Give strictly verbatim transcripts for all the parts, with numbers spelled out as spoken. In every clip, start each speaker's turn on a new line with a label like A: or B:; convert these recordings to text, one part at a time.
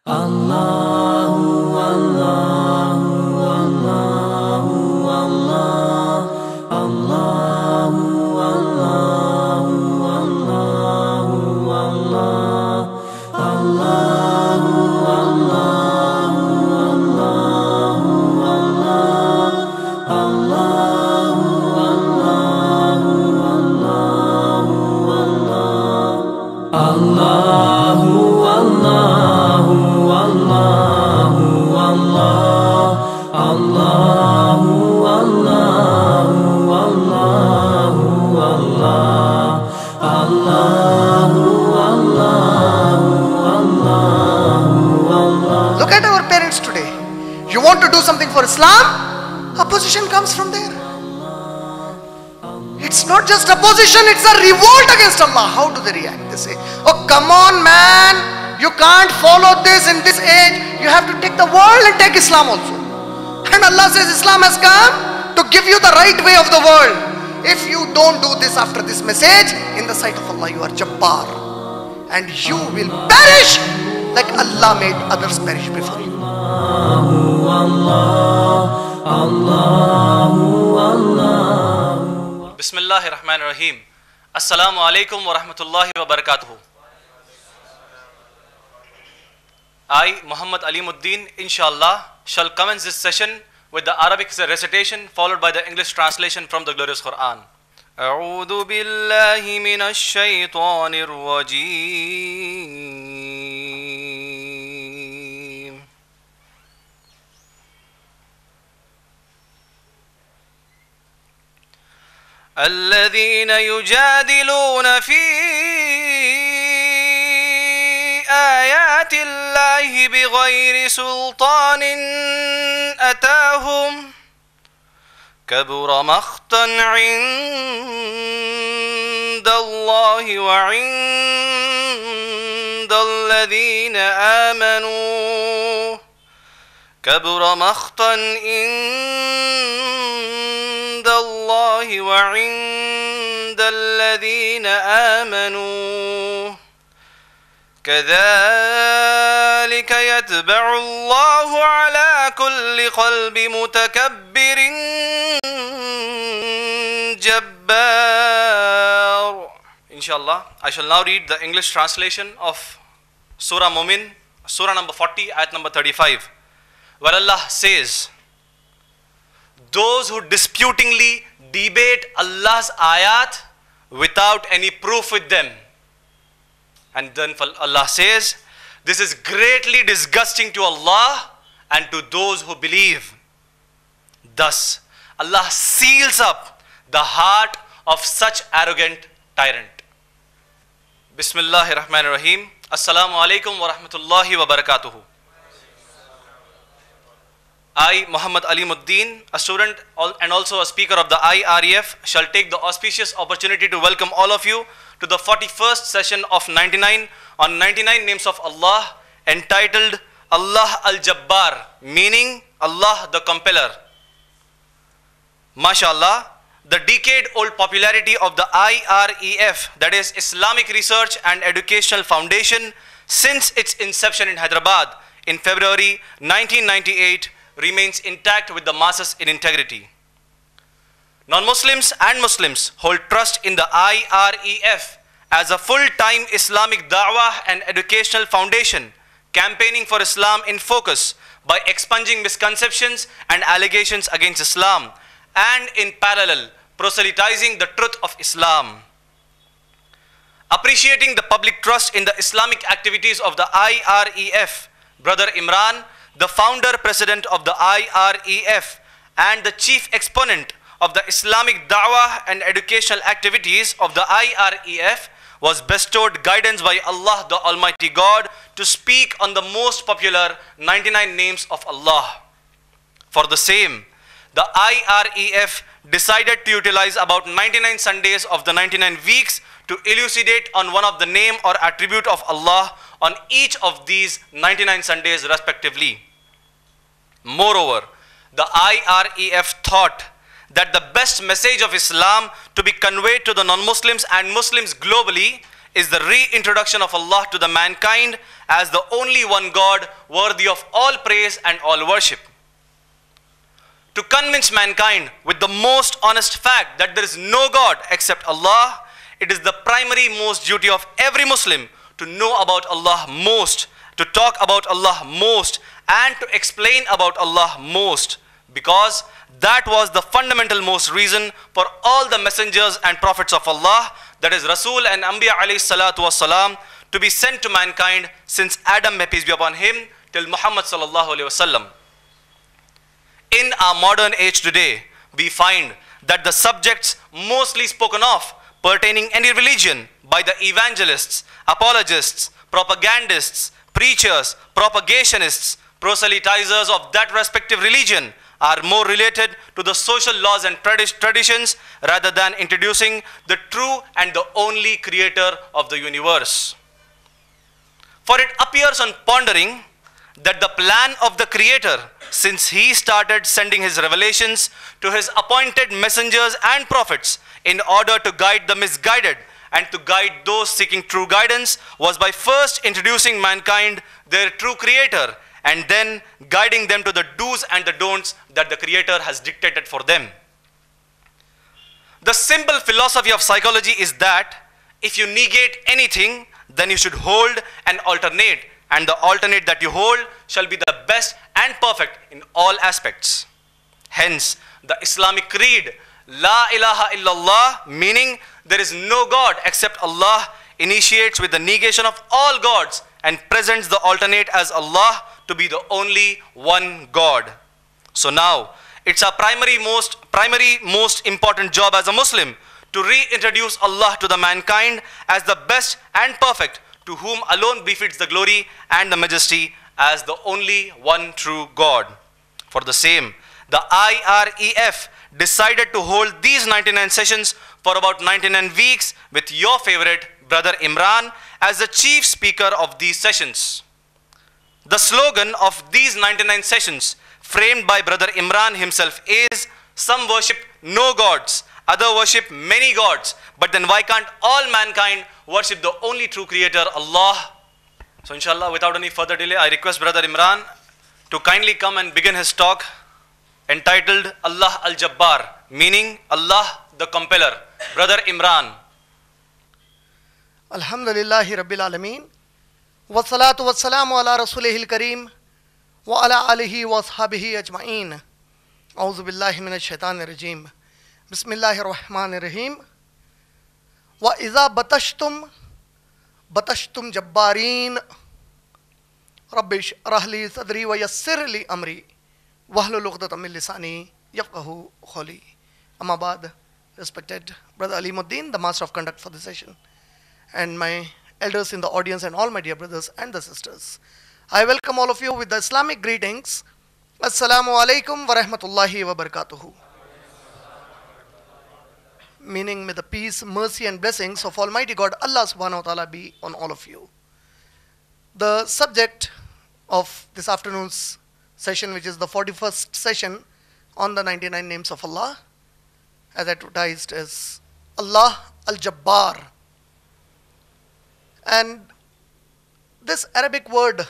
A: Allahu, Allahu, Allahu, Allah, Allahu, Allahu, Allahu, Allah, Allahu, Allahu, Allahu, Allah, Allahu, Allahu, Allahu, Allah, Allahu, Allahu.
B: Look at our parents today. You want to do something for Islam? Opposition comes from there. It's not just opposition, it's a revolt against Allah. How do they react? They say, oh come on man, you can't follow this in this age. You have to take the world and take Islam also. And Allah says Islam has come to give you the right way of the world. If you don't do this after this message, in the sight of Allah you are Jabbar, and you will perish like Allah made others perish before you.
C: Bismillahir Rahmanir Rahim. Assalamu alaikum wa rahmatullahi wa barakatuhu. I, Muhammad Alimuddin, inshallah, shall commence this session with the Arabic recitation followed by the English translation from the glorious Quran. أعوذ بالله من الشيطان الرجيم. الذين يجادلون في آيات الله بغير سلطان أتاهم كبر مقتا عند الله وعند الذين آمنوا كبر مقتا عند الله وعند الذين آمنوا كذلك يتبع الله على كل قلب متكبر جبار. Inshallah, I shall now read the English translation of Surah Mumin, Surah number forty, ayat number thirty-five, where Allah says, those who disputingly debate Allah's ayat without any proof with them. And then Allah says, this is greatly disgusting to Allah and to those who believe. Thus, Allah seals up the heart of such arrogant tyrant. Bismillahir Rahmanir Rahim. Assalamu alaikum wa rahmatullahi wa barakatuhu. I, Muhammad Alimuddin, a student and also a speaker of the I R E F, shall take the auspicious opportunity to welcome all of you to the forty-first session of ninety-nine on ninety-nine names of Allah, entitled Allah Al-Jabbar, meaning Allah the Compeller. MashaAllah, the decade-old popularity of the I R E F, that is Islamic Research and Educational Foundation, since its inception in Hyderabad in February nineteen ninety-eight, remains intact with the masses in integrity. Non-Muslims and Muslims hold trust in the I R E F as a full-time Islamic da'wah and educational foundation, campaigning for Islam in focus by expunging misconceptions and allegations against Islam, and in parallel, proselytizing the truth of Islam. Appreciating the public trust in the Islamic activities of the I R E F, Brother Imran, the founder president of the I R E F and the chief exponent of the Islamic da'wah and educational activities of the I R E F, was bestowed guidance by Allah the Almighty God to speak on the most popular ninety-nine names of Allah. For the same, the I R E F decided to utilize about ninety-nine Sundays of the ninety-nine weeks to elucidate on one of the name or attribute of Allah on each of these ninety-nine Sundays respectively. Moreover, the I R E F thought that the best message of Islam to be conveyed to the non-Muslims and Muslims globally is the reintroduction of Allah to the mankind as the only one God worthy of all praise and all worship. To convince mankind with the most honest fact that there is no God except Allah, it is the primary most duty of every Muslim to know about Allah most, to talk about Allah most, and to explain about Allah most, because that was the fundamental most reason for all the messengers and prophets of Allah, that is Rasul and Anbiya alayhi salatu wassalam, to be sent to mankind since Adam, may peace be upon him, till Muhammad sallallahu alayhi wasallam. In our modern age today, we find that the subjects mostly spoken of pertaining any religion by the evangelists, apologists, propagandists, preachers, propagationists, proselytizers of that respective religion are more related to the social laws and traditions rather than introducing the true and the only creator of the universe. For it appears on pondering that the plan of the creator, since he started sending his revelations to his appointed messengers and prophets in order to guide the misguided and to guide those seeking true guidance, was by first introducing mankind their true creator and then guiding them to the do's and the don'ts that the creator has dictated for them. The simple philosophy of psychology is that if you negate anything, then you should hold an alternate, and the alternate that you hold shall be the best and perfect in all aspects. Hence, the Islamic creed, La ilaha illallah, meaning there is no God except Allah, initiates with the negation of all gods and presents the alternate as Allah to be the only one God. So now, it's our primary most, primary most important job as a Muslim to reintroduce Allah to the mankind as the best and perfect, to whom alone befits the glory and the majesty as the only one true God. For the same, the I R E F decided to hold these ninety-nine sessions for about ninety-nine weeks with your favorite brother Imran as the chief speaker of these sessions. The slogan of these ninety-nine sessions, framed by brother Imran himself, is, some worship no gods, other worship many gods, but then why can't all mankind worship the only true creator, Allah? So inshallah, without any further delay, I request brother Imran to kindly come and begin his talk entitled Allah al-Jabbar, meaning Allah the Compeller. Brother Imran.
B: Alhamdulillahi Rabbil Alameen. Wa salatu wa salamu ala rasulihil kareem wa ala alihi wa ashabihi ajma'een. A'udhu billahi minash shaitanir rajim. Bismillahir rahmanir rahim. Wa iza batashtum batashtum jabbarin. Rabbish rahli sadri wa yassir li amri. Wahlul uqdatam min lisani yafqahu qawli. Amma ba'd, respected brother Alimuddin, the master of conduct for the session, and my elders in the audience and all my dear brothers and the sisters, I welcome all of you with the Islamic greetings. Assalamu alaikum wa rahmatullahi wa barakatuhu. Meaning, may the peace, mercy and blessings of Almighty God Allah subhanahu wa ta'ala be on all of you. The subject of this afternoon's session, which is the forty-first session on the ninety-nine names of Allah, as advertised, is Allah al-Jabbar. And this Arabic word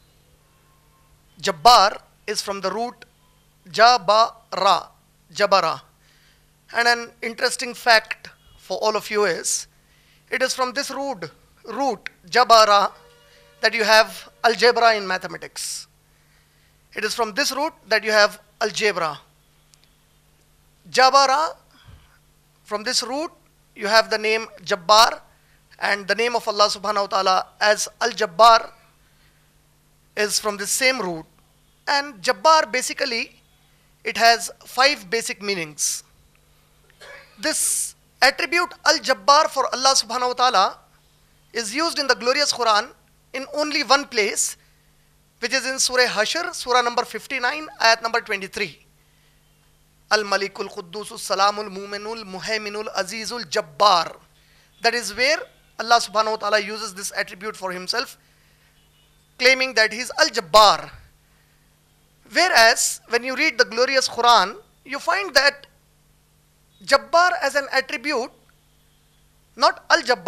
B: Jabbar is from the root Jabara, Jabara. And an interesting fact for all of you is, it is from this root, root Jabara, that you have algebra in mathematics. It is from this root that you have algebra. Jabara, from this root you have the name Jabbar, and the name of Allah subhanahu wa ta'ala as Al-Jabbar is from the same root. And Jabbar, basically, it has five basic meanings. This attribute Al-Jabbar for Allah subhanahu wa ta'ala is used in the glorious Quran in only one place, which is in Surah Hashr, Surah number fifty-nine, ayat number twenty-three. Al-Malikul Quddusul Salamul Muminul Muhaiminul Azizul Jabbar. That is where Allah subhanahu wa ta'ala uses this attribute for himself, claiming that he is Al-Jabbar. Whereas, when you read the glorious Quran, you find that Jabbar as an attribute, not Al-Jabbar,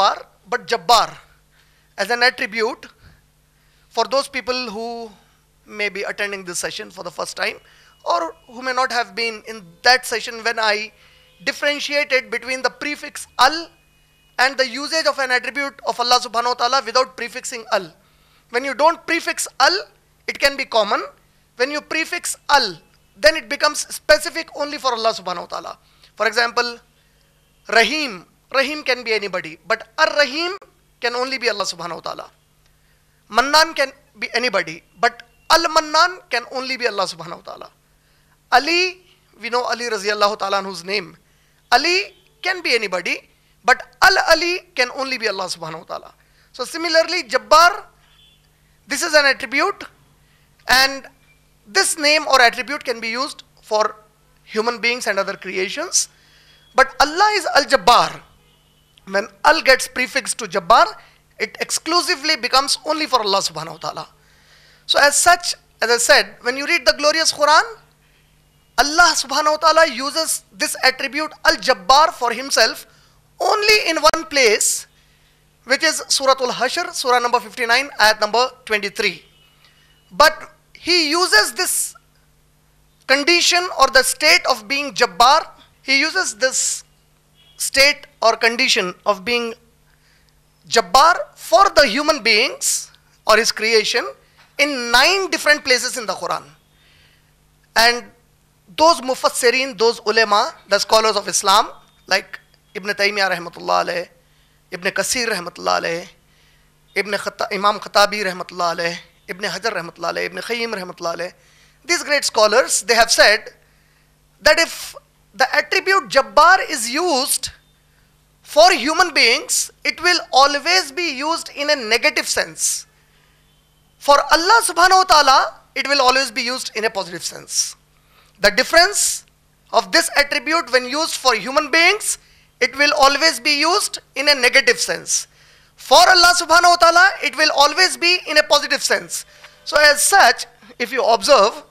B: but Jabbar as an attribute for those people who may be attending this session for the first time or who may not have been in that session when I differentiated between the prefix al and the usage of an attribute of Allah subhanahu wa ta'ala without prefixing al. When you don't prefix al, it can be common. When you prefix al, then it becomes specific only for Allah subhanahu wa ta'ala. For example, Rahim. Rahim can be anybody, but Ar-Rahim can only be Allah subhanahu wa ta'ala. Mannan can be anybody, but Al-Mannan can only be Allah subhanahu wa ta'ala. Ali, we know Ali raziyallahu ta'ala anhu's name. Ali can be anybody, but Al-Ali can only be Allah subhanahu wa ta'ala. So similarly, Jabbar, this is an attribute, and this name or attribute can be used for human beings and other creations. But Allah is Al-Jabbar. When Al gets prefixed to Jabbar, it exclusively becomes only for Allah subhanahu wa ta'ala. So as such, as I said, when you read the glorious Quran, Allah subhanahu wa ta'ala uses this attribute Al-Jabbar for himself only in one place, which is Surah Al-Hashr, Surah number fifty-nine, ayat number twenty-three. But he uses this condition or the state of being Jabbar, he uses this state or condition of being Jabbar for the human beings or his creation in nine different places in the Quran. And those mufassirin, those ulama, the scholars of Islam, like Ibn Taymiyyah rahmatullah alayh, Ibn Kasir rahmatullah alayh, Ibn Khata, Imam Khatabi rahmatullah alayh, Ibn Hajar rahmatullah alayh, Ibn Khayyim rahmatullah alayh, these great scholars, they have said that if the attribute Jabbar is used for human beings, it will always be used in a negative sense. For Allah subhanahu wa ta'ala, it will always be used in a positive sense. The difference of this attribute when used for human beings, it will always be used in a negative sense. For Allah subhanahu wa ta'ala, it will always be in a positive sense. So as such, if you observe,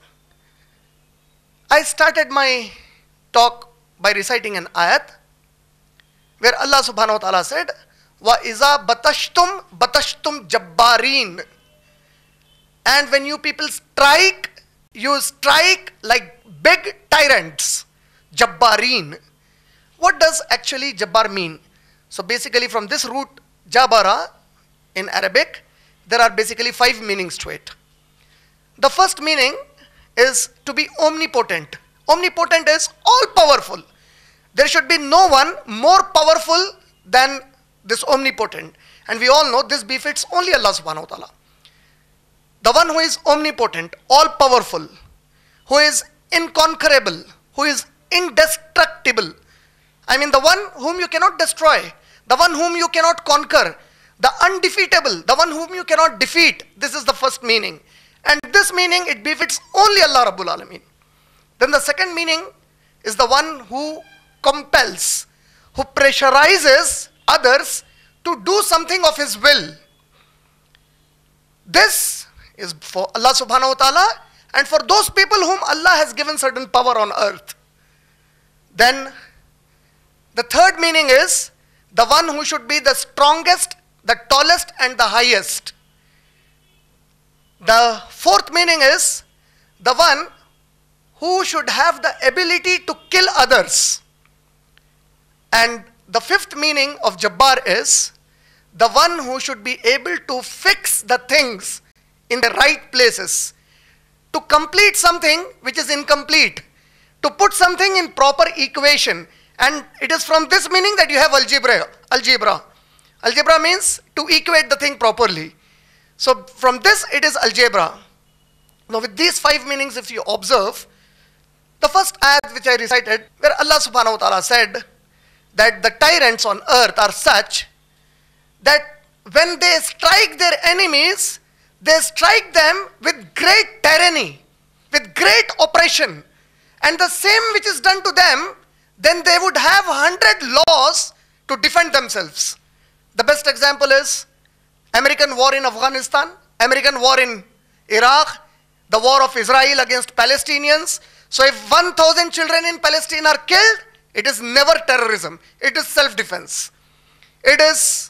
B: I started my talk by reciting an ayat where Allah subhanahu wa ta'ala said, wa iza batashtum batashtum jabbarin. And when you people strike, you strike like big tyrants, jabbarin. What does actually Jabbar mean? So basically from this root Jabara in Arabic, there are basically five meanings to it. The first meaning is to be omnipotent. Omnipotent is all powerful. There should be no one more powerful than this omnipotent. And we all know this befits only Allah subhanahu wa ta'ala. The one who is omnipotent, all powerful, who is inconquerable, who is indestructible. I mean the one whom you cannot destroy, the one whom you cannot conquer, the undefeatable, the one whom you cannot defeat. This is the first meaning. And this meaning, it befits only Allah Rabbul Alameen. Then the second meaning is the one who compels, who pressurizes others to do something of his will. This is for Allah subhanahu wa ta'ala and for those people whom Allah has given certain power on earth. Then the third meaning is the one who should be the strongest, the tallest and the highest. The fourth meaning is the one who should have the ability to kill others. And the fifth meaning of Jabbar is the one who should be able to fix the things in the right places, to complete something which is incomplete, to put something in proper equation. And it is from this meaning that you have algebra. Algebra. Algebra means to equate the thing properly. So from this it is algebra. Now with these five meanings, if you observe, the first ayat which I recited, where Allah subhanahu wa ta'ala said that the tyrants on earth are such that when they strike their enemies, they strike them with great tyranny, with great oppression. And the same which is done to them, then they would have hundred laws to defend themselves. The best example is American war in Afghanistan, American war in Iraq, the war of Israel against Palestinians. So if one thousand children in Palestine are killed, it is never terrorism. It is self-defense. It is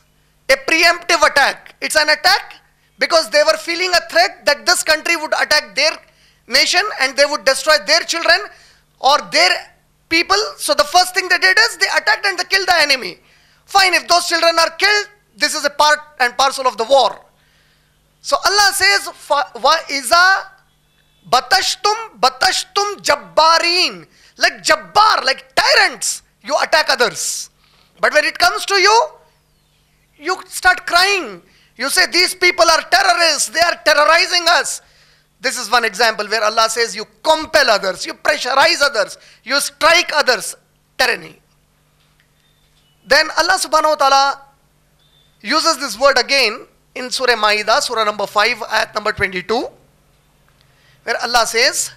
B: a preemptive attack. It's an attack because they were feeling a threat that this country would attack their nation and they would destroy their children or their people. So the first thing they did is they attacked and they killed the enemy. Fine, if those children are killed, this is a part and parcel of the war. So Allah says, "Wa iza batashtum batashtum jabbarin." Like Jabbar, like tyrants, you attack others. But when it comes to you, you start crying. You say, these people are terrorists, they are terrorizing us. This is one example where Allah says you compel others, you pressurize others, you strike others. Tyranny. Then Allah subhanahu wa ta'ala uses this word again in Surah Ma'idah, Surah number five, ayat number twenty-two, where Allah says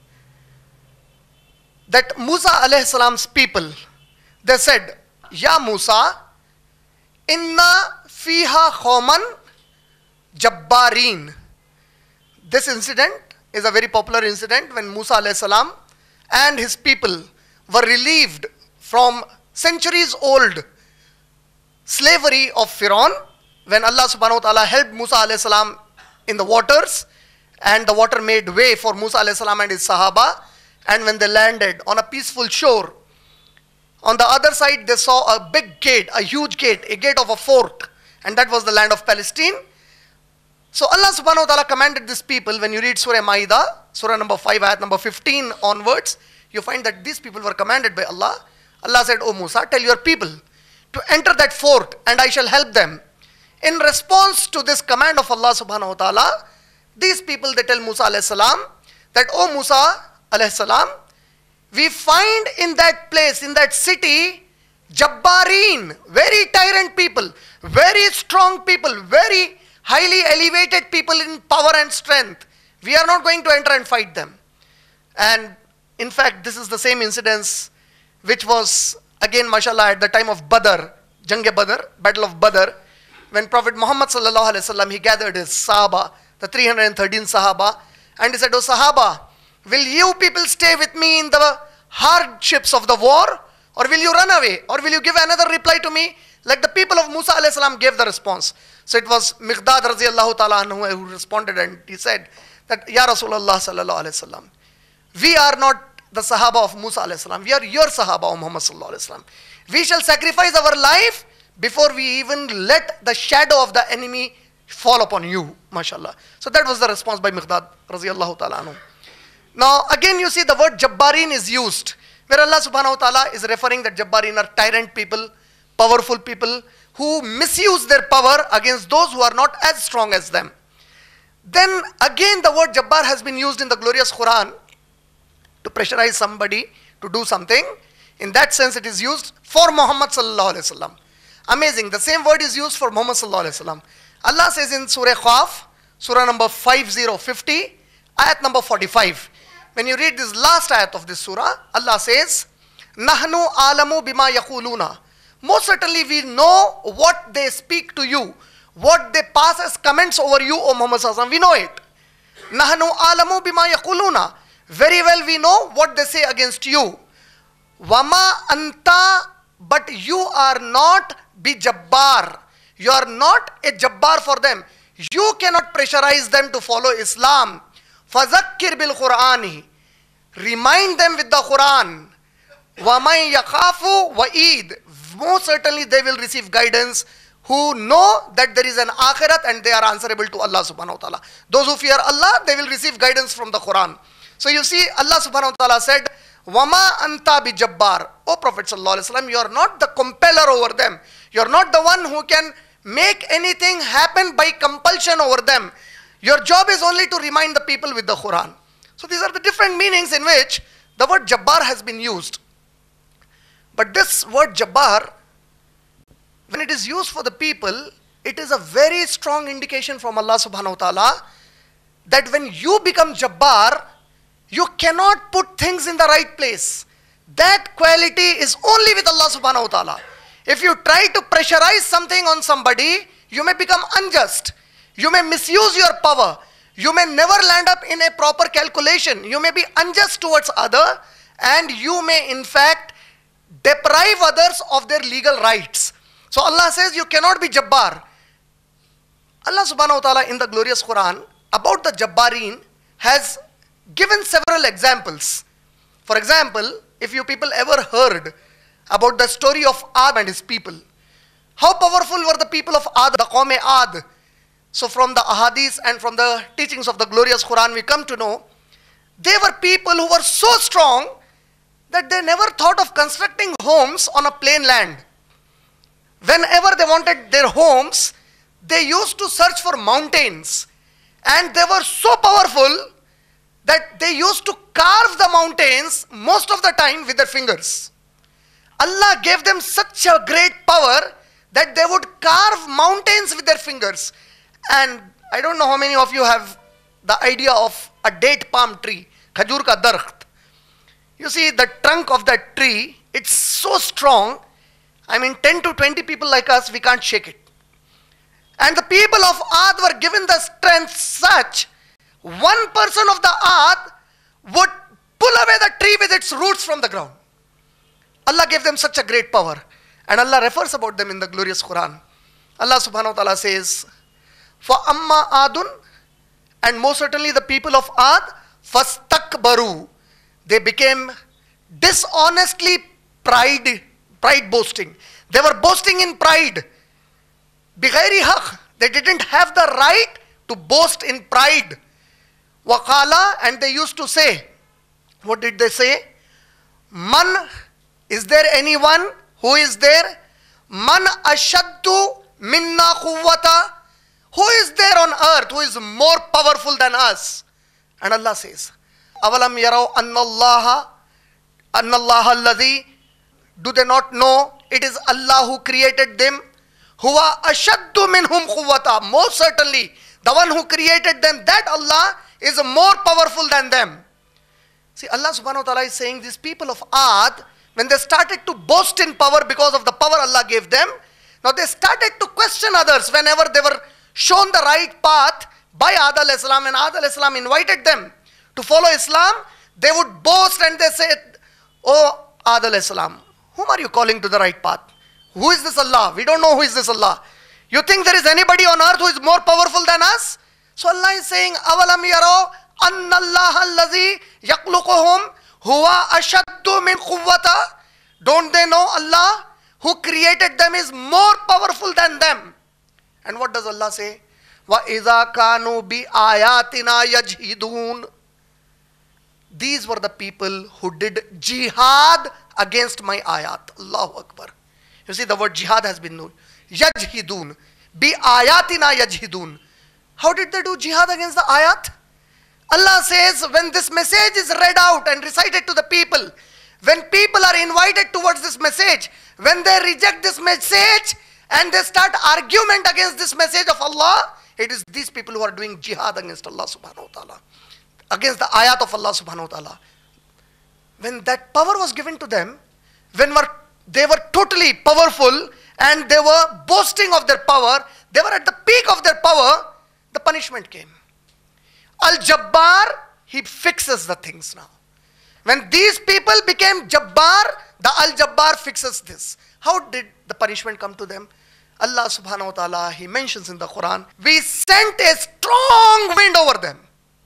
B: that Musa alayhi salam's people, they said, Ya Musa, inna fiha khawman jabbarin. This incident is a very popular incident when Musa alayhi salam and his people were relieved from centuries old slavery of Pharaoh, when Allah subhanahu wa ta'ala helped Musa alayhi salam in the waters and the water made way for Musa alayhi salam and his sahaba. And when they landed on a peaceful shore, on the other side they saw a big gate, a huge gate, a gate of a fort, and that was the land of Palestine. So Allah subhanahu wa ta'ala commanded these people. When you read Surah Ma'idah, Surah number five, ayat number fifteen onwards, you find that these people were commanded by Allah. Allah said, O Musa, tell your people to enter that fort and I shall help them. In response to this command of Allah subhanahu wa ta'ala, these people, they tell Musa alayhi salam that, O Musa alayhi salam, we find in that place, in that city, Jabbarin, very tyrant people, very strong people, very highly elevated people in power and strength. We are not going to enter and fight them. And in fact, this is the same incidence which was again, mashallah, at the time of Badr, Jang-e Badr, Battle of Badr, when Prophet Muhammad sallallahu alaihi wasallam, he gathered his Sahaba, the three hundred thirteen Sahaba, and he said, O Sahaba, will you people stay with me in the hardships of the war, or will you run away, or will you give another reply to me? Like the people of Musa alayhi salam gave the response. So it was Miqdad radiyallahu ta'ala anhu who responded, and he said that, Ya Rasulullah sallallahu alayhi wasallam, we are not the Sahaba of Musa alayhi salam, we are your Sahaba of Muhammad sallallahu alayhi wasallam. We shall sacrifice our life before we even let the shadow of the enemy fall upon you, mashallah. So that was the response by Miqdad radiyallahu ta'ala anhu. Now again you see the word Jabbarin is used, where Allah subhanahu wa ta'ala is referring that Jabbarin are tyrant people, powerful people who misuse their power against those who are not as strong as them. Then again the word Jabbar has been used in the glorious Quran to pressurize somebody to do something. In that sense it is used for Muhammad sallallahu alaihi wasallam. Amazing, the same word is used for Muhammad sallallahu alaihi wasallam. Allah says in Surah Qaf, Surah number five zero fifty, ayat number forty-five. When you read this last ayat of this surah, Allah says, Nahnu alamu bima yaquluna. Most certainly we know what they speak to you, what they pass as comments over you, O Muhammad sallallahu alaihi wasallam, we know it. Nahnu alamu bima yaquluna. Very well we know what they say against you. Wama anta, but you are not bi Jabbar. You are not a Jabbar for them. You cannot pressurize them to follow Islam. Fazakkir bil Qur'ani. Remind them with the Quran. Wamay yakhafu wa'id. Most certainly they will receive guidance who know that there is an akhirat and they are answerable to Allah subhanahu wa ta'ala. Those who fear Allah, they will receive guidance from the Quran. So you see, Allah subhanahu wa ta'ala said, Wama anta bi Jabbar. O Prophet sallallahu alaihi wasallam, you are not the compeller over them. You are not the one who can make anything happen by compulsion over them. Your job is only to remind the people with the Quran. So these are the different meanings in which the word Jabbar has been used. But this word Jabbar, when it is used for the people, it is a very strong indication from Allah subhanahu wa ta'ala that when you become Jabbar, you cannot put things in the right place. That quality is only with Allah subhanahu wa ta'ala. If you try to pressurize something on somebody, you may become unjust. You may misuse your power. You may never land up in a proper calculation. You may be unjust towards other, and you may in fact deprive others of their legal rights. So Allah says you cannot be Jabbar. Allah subhanahu wa ta'ala in the glorious Quran about the Jabbareen has given several examples. For example, if you people ever heard about the story of Ad and his people, how powerful were the people of Ad, the Qawm-e Ad. So from the ahadith and from the teachings of the glorious Quran, we come to know they were people who were so strong that they never thought of constructing homes on a plain land. Whenever they wanted their homes, they used to search for mountains, and they were so powerful that they used to carve the mountains most of the time with their fingers. Allah gave them such a great power that they would carve mountains with their fingers. And I don't know how many of you have the idea of a date palm tree, khajur ka darkht. You see the trunk of that tree, it's so strong. I mean ten to twenty people like us, we can't shake it. And the people of Ad were given the strength such, one person of the Ad would pull away the tree with its roots from the ground. Allah gave them such a great power. And Allah refers about them in the glorious Quran. Allah subhanahu wa ta'ala says, For amma adun, and most certainly the people of Ad, fastakbaru, they became dishonestly pride, pride boasting. They were boasting in pride. Bighairi haq, they didn't have the right to boast in pride. Waqala, and they used to say, what did they say? Man, is there anyone who is there? Man ashaddu minna quwwata. Who is there on earth who is more powerful than us? And Allah says, Avalam yarau anna Allah, anna Allah alladhi, do they not know it is Allah who created them? Huwa ashaddu minhum quwwata. Most certainly, the one who created them, that Allah is more powerful than them. See, Allah subhanahu wa ta'ala is saying these people of Ad, when they started to boast in power because of the power Allah gave them, now they started to question others whenever they were shown the right path by Ad alayhi salam, and Ad alayhi salam invited them to follow Islam. They would boast and they said, Oh Ad alayhi salam, whom are you calling to the right path? Who is this Allah? We don't know who is this Allah. You think there is anybody on earth who is more powerful than us? So Allah is saying, Avalam yaro anna Allah allazi yaqluquhum huwa ashaddu min quwwata. Don't they know Allah who created them is more powerful than them? And what does Allah say? Wa idha kanu bi ayatina yajhidun. These were the people who did jihad against my ayat. Allahu Akbar. You see, the word jihad has been known. Yajhidun. Bi ayatina yajhidun. How did they do jihad against the ayat? Allah says, when this message is read out and recited to the people, when people are invited towards this message, when they reject this message and they start argument against this message of Allah, it is these people who are doing jihad against Allah subhanahu wa ta'ala, against the ayat of Allah subhanahu wa ta'ala. When that power was given to them, when were, they were totally powerful and they were boasting of their power, they were at the peak of their power, the punishment came. Al-Jabbar, he fixes the things now. When these people became Jabbar, the Al-Jabbar fixes this. How did the punishment come to them? Allah subhanahu wa ta'ala, he mentions in the Quran, we sent a strong wind over them.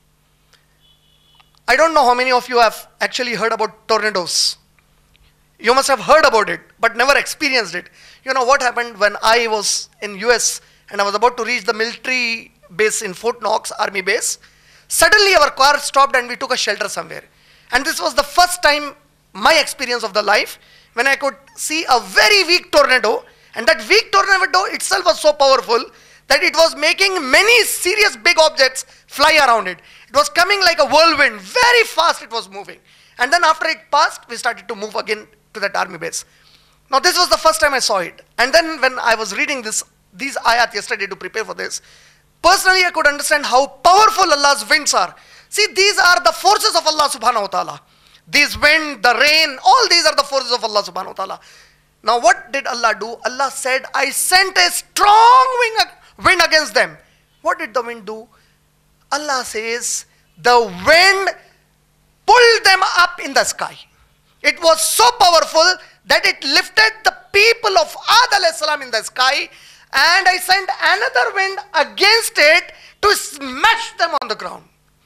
B: I don't know how many of you have actually heard about tornadoes. You must have heard about it, but never experienced it. You know what happened when I was in U S and I was about to reach the military base in Fort Knox, army base. Suddenly our car stopped and we took a shelter somewhere. And this was the first time, my experience of the life, when I could see a very weak tornado, and that weak tornado itself was so powerful that it was making many serious big objects fly around it. It was coming like a whirlwind, very fast it was moving. And then after it passed, we started to move again to that army base. Now this was the first time I saw it. And then when I was reading this, these ayat yesterday to prepare for this, personally I could understand how powerful Allah's winds are. See, these are the forces of Allah subhanahu wa ta'ala. These wind, the rain, all these are the forces of Allah subhanahu wa ta'ala. Now what did Allah do? Allah said, I sent a strong wind against them. What did the wind do? Allah says, the wind pulled them up in the sky. It was so powerful that it lifted the people of Ad alayhi salam in the sky, and I sent another wind against it to smash them on the ground.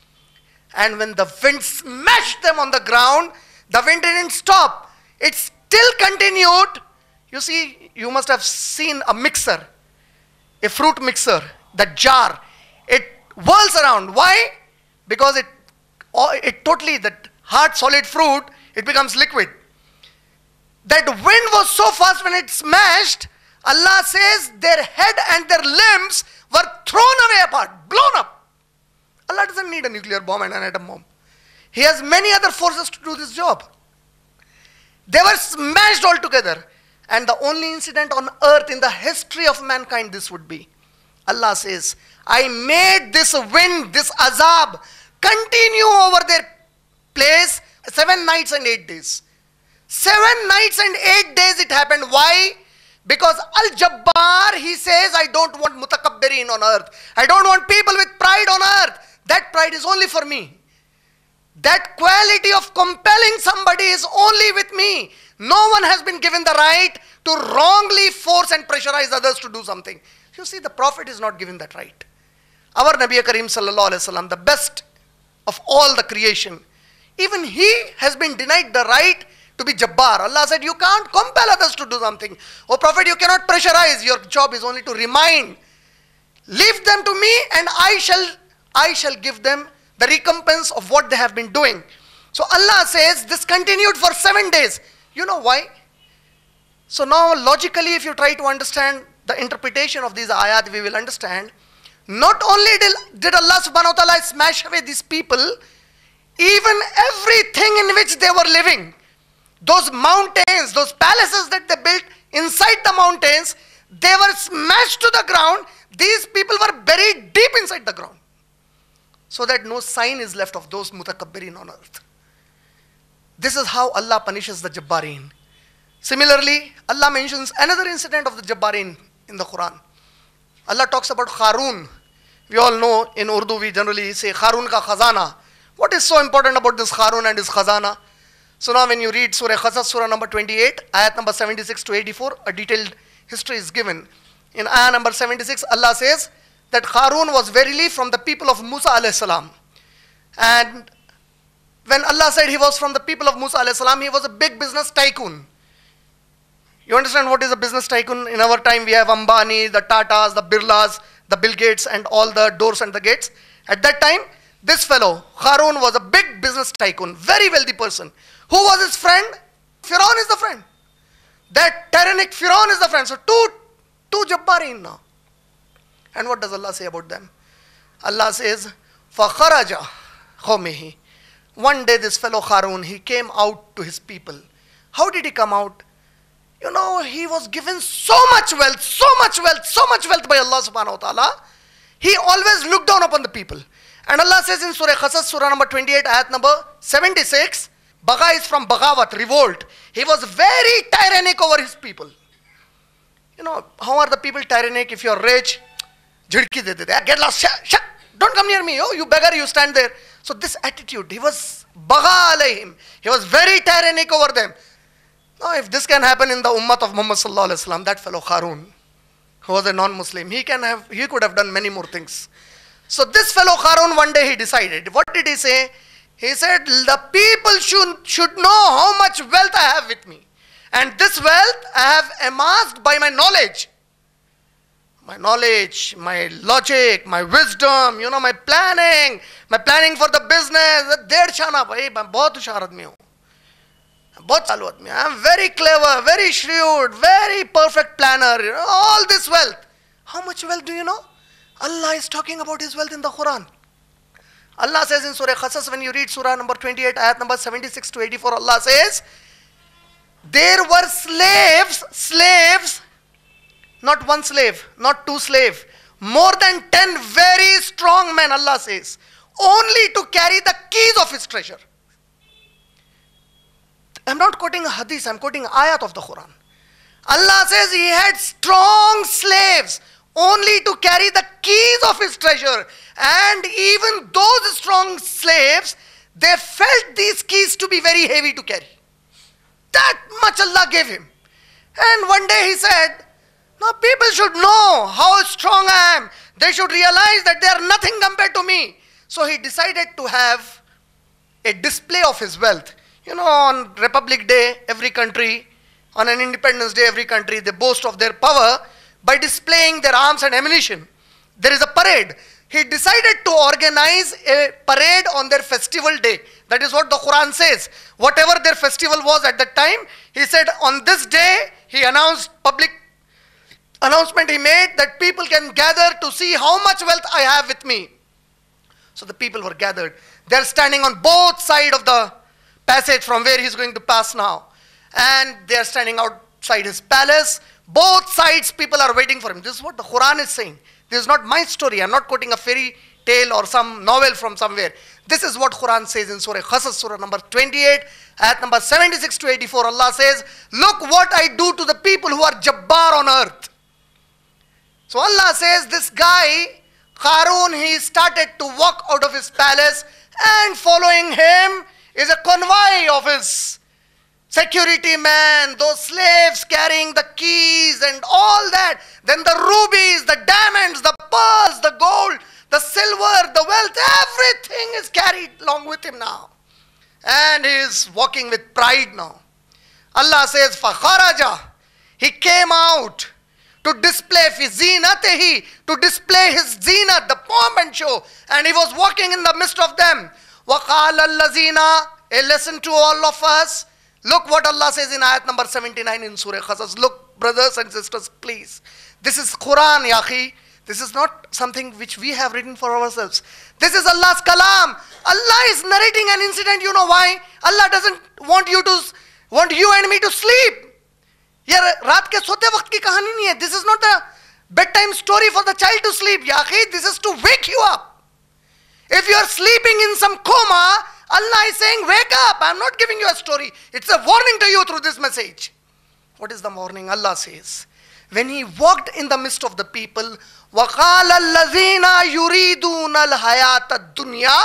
B: And when the wind smashed them on the ground, the wind didn't stop. It still continued. You see, you must have seen a mixer, a fruit mixer, that jar. It whirls around. Why? Because it, it totally, that hard solid fruit, it becomes liquid. That wind was so fast when it smashed, Allah says their head and their limbs were thrown away apart, blown up. Allah doesn't need a nuclear bomb and an atom bomb. He has many other forces to do this job. They were smashed all together. And the only incident on earth in the history of mankind this would be. Allah says, I made this wind, this azab, continue over their place seven nights and eight days. Seven nights and eight days it happened. Why? Because Al-Jabbar, he says, I don't want mutakabbirin on earth. I don't want people with pride on earth. That pride is only for me. That quality of compelling somebody is only with me. No one has been given the right to wrongly force and pressurize others to do something. You see, the Prophet is not given that right. Our Nabi Kareem sallallahu alaihi wasallam, the best of all the creation, even he has been denied the right to be Jabbar. Allah said, you can't compel others to do something. Oh Prophet, you cannot pressurize. Your job is only to remind. Leave them to me and I shall, I shall give them the recompense of what they have been doing. So Allah says this continued for seven days. You know why? So now logically, if you try to understand the interpretation of these ayat, we will understand. Not only did, did Allah subhanahu wa ta'ala smash away these people, even everything in which they were living, those mountains, those palaces that they built inside the mountains, they were smashed to the ground. These people were buried deep inside the ground, so that no sign is left of those mutakabbirin on earth. This is how Allah punishes the Jabbarin. Similarly, Allah mentions another incident of the Jabbarin in the Quran. Allah talks about Harun. We all know in Urdu we generally say Harun ka khazana. What is so important about this Harun and his khazana? So now when you read Surah Qasas, Surah number twenty-eight, ayat number seventy-six to eighty-four, a detailed history is given. In ayah number seventy-six, Allah says that Harun was verily from the people of Musa alayhi salam. And when Allah said he was from the people of Musa alayhi salam, he was a big business tycoon. You understand what is a business tycoon? In our time we have Ambani, the Tatas, the Birlas, the Bill Gates and all the doors and the gates. At that time, this fellow, Harun, was a big business tycoon, very wealthy person. Who was his friend? Firaun is the friend. That tyrannic Firaun is the friend. So two, two Jabbarin now. And what does Allah say about them? Allah says, فَخَرَجَ خَوْمِهِ. One day this fellow Harun, he came out to his people. How did he come out? You know, he was given so much wealth, so much wealth, so much wealth by Allah subhanahu wa ta'ala. He always looked down upon the people. And Allah says in Surah Qasas, Surah number twenty-eight, ayat number seventy-six, Baga is from Bagawat, revolt. He was very tyrannic over his people. You know, how are the people tyrannic? If you're rich, jhidki de de, get lost, shut, shut, don't come near me, oh, you beggar, you stand there. So this attitude, he was Baga alayhim. He was very tyrannic over them. Now if this can happen in the ummah of Muhammad sallallahu alaihi wasallam, that fellow Harun, who was a non-Muslim, he can have, he could have done many more things. So this fellow Harun, one day he decided. What did he say? He said, the people should, should know how much wealth I have with me. And this wealth I have amassed by my knowledge. My knowledge, my logic, my wisdom, you know, my planning, my planning for the business. I am very clever, very shrewd, very perfect planner, you know, all this wealth. How much wealth do you know? Allah is talking about his wealth in the Quran. Allah says in Surah Qasas, when you read Surah number twenty-eight, ayat number seventy-six to eighty-four, Allah says, there were slaves, slaves, not one slave, not two slaves, more than ten very strong men, Allah says, only to carry the keys of his treasure. I'm not quoting a hadith, I'm quoting ayat of the Quran. Allah says he had strong slaves only to carry the keys of his treasure. And even those strong slaves, they felt these keys to be very heavy to carry. That much Allah gave him. And one day he said, No, people should know how strong I am. They should realize that they are nothing compared to me. So he decided to have a display of his wealth. You know, on Republic Day, every country, on an Independence Day, every country, they boast of their power by displaying their arms and ammunition. There is a parade. He decided to organize a parade on their festival day. That is what the Quran says. Whatever their festival was at that time, he said on this day, he announced, public announcement he made, that people can gather to see how much wealth I have with me. So the people were gathered. They are standing on both sides of the passage from where he is going to pass now. And they are standing outside his palace. Both sides people are waiting for him. This is what the Quran is saying. This is not my story. I am not quoting a fairy tale or some novel from somewhere. This is what Quran says in Surah Qasas, Surah number twenty-eight, ayat number seventy-six to eighty-four. Allah says, look what I do to the people who are Jabbar on earth. So Allah says, this guy, Qarun, he started to walk out of his palace, and following him is a convoy of his security men, those slaves carrying the keys and all that. Then the rubies, the diamonds, the pearls, the gold, the silver, the wealth, everything is carried along with him now. And he is walking with pride now. Allah says, فَخَرَجَ, he came out to display fi zinatehi, to display his zinat, the pomp and show. And he was walking in the midst of them. وَقَالَ الَّذِينَ, a lesson to all of us. Look what Allah says in ayat number seventy-nine in Surah Qasas. Look, brothers and sisters, please. This is Quran, yaqi. This is not something which we have written for ourselves. This is Allah's kalam. Allah is narrating an incident. You know why? Allah doesn't want you to, want you and me to sleep. ये रात के सोते वक्त की कहानी नहीं है. This is not a bedtime story for the child to sleep. Yaqi, this is to wake you up. If you are sleeping in some coma, Allah is saying, wake up. I am not giving you a story. It's a warning to you through this message. What is the warning? Allah says, when he walked in the midst of the people, وَقَالَ الَّذِينَ يُرِيدُونَ الْحَيَاةَ الدُّنْيَا,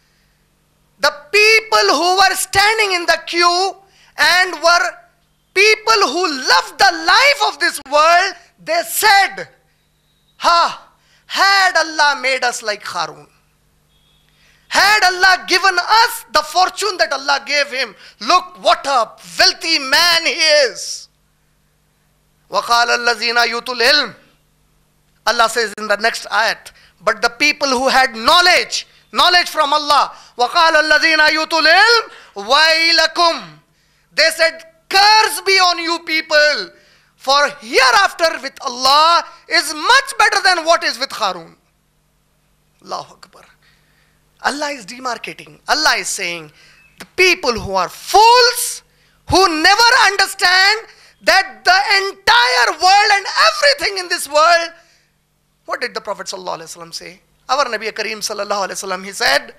B: the people who were standing in the queue and were people who loved the life of this world, they said, ha, had Allah made us like Qarun, had Allah given us the fortune that Allah gave him, look what a wealthy man he is. وَقَالَ الَّذِينَ يُوتُوا الْعِلْمِ, Allah says in the next ayat, but the people who had knowledge, knowledge from Allah, وَقَالَ الَّذِينَ يُوتُوا الْعِلْمِ وَيْلَكُمْ, they said, curse be on you people, for hereafter with Allah is much better than what is with Qarun. Allahu Akbar. Allah is demarcating. Allah is saying, the people who are fools, who never understand that the entire world and everything in this world, what did the Prophet ﷺ say? Our Nabi Kareem ﷺ, he said,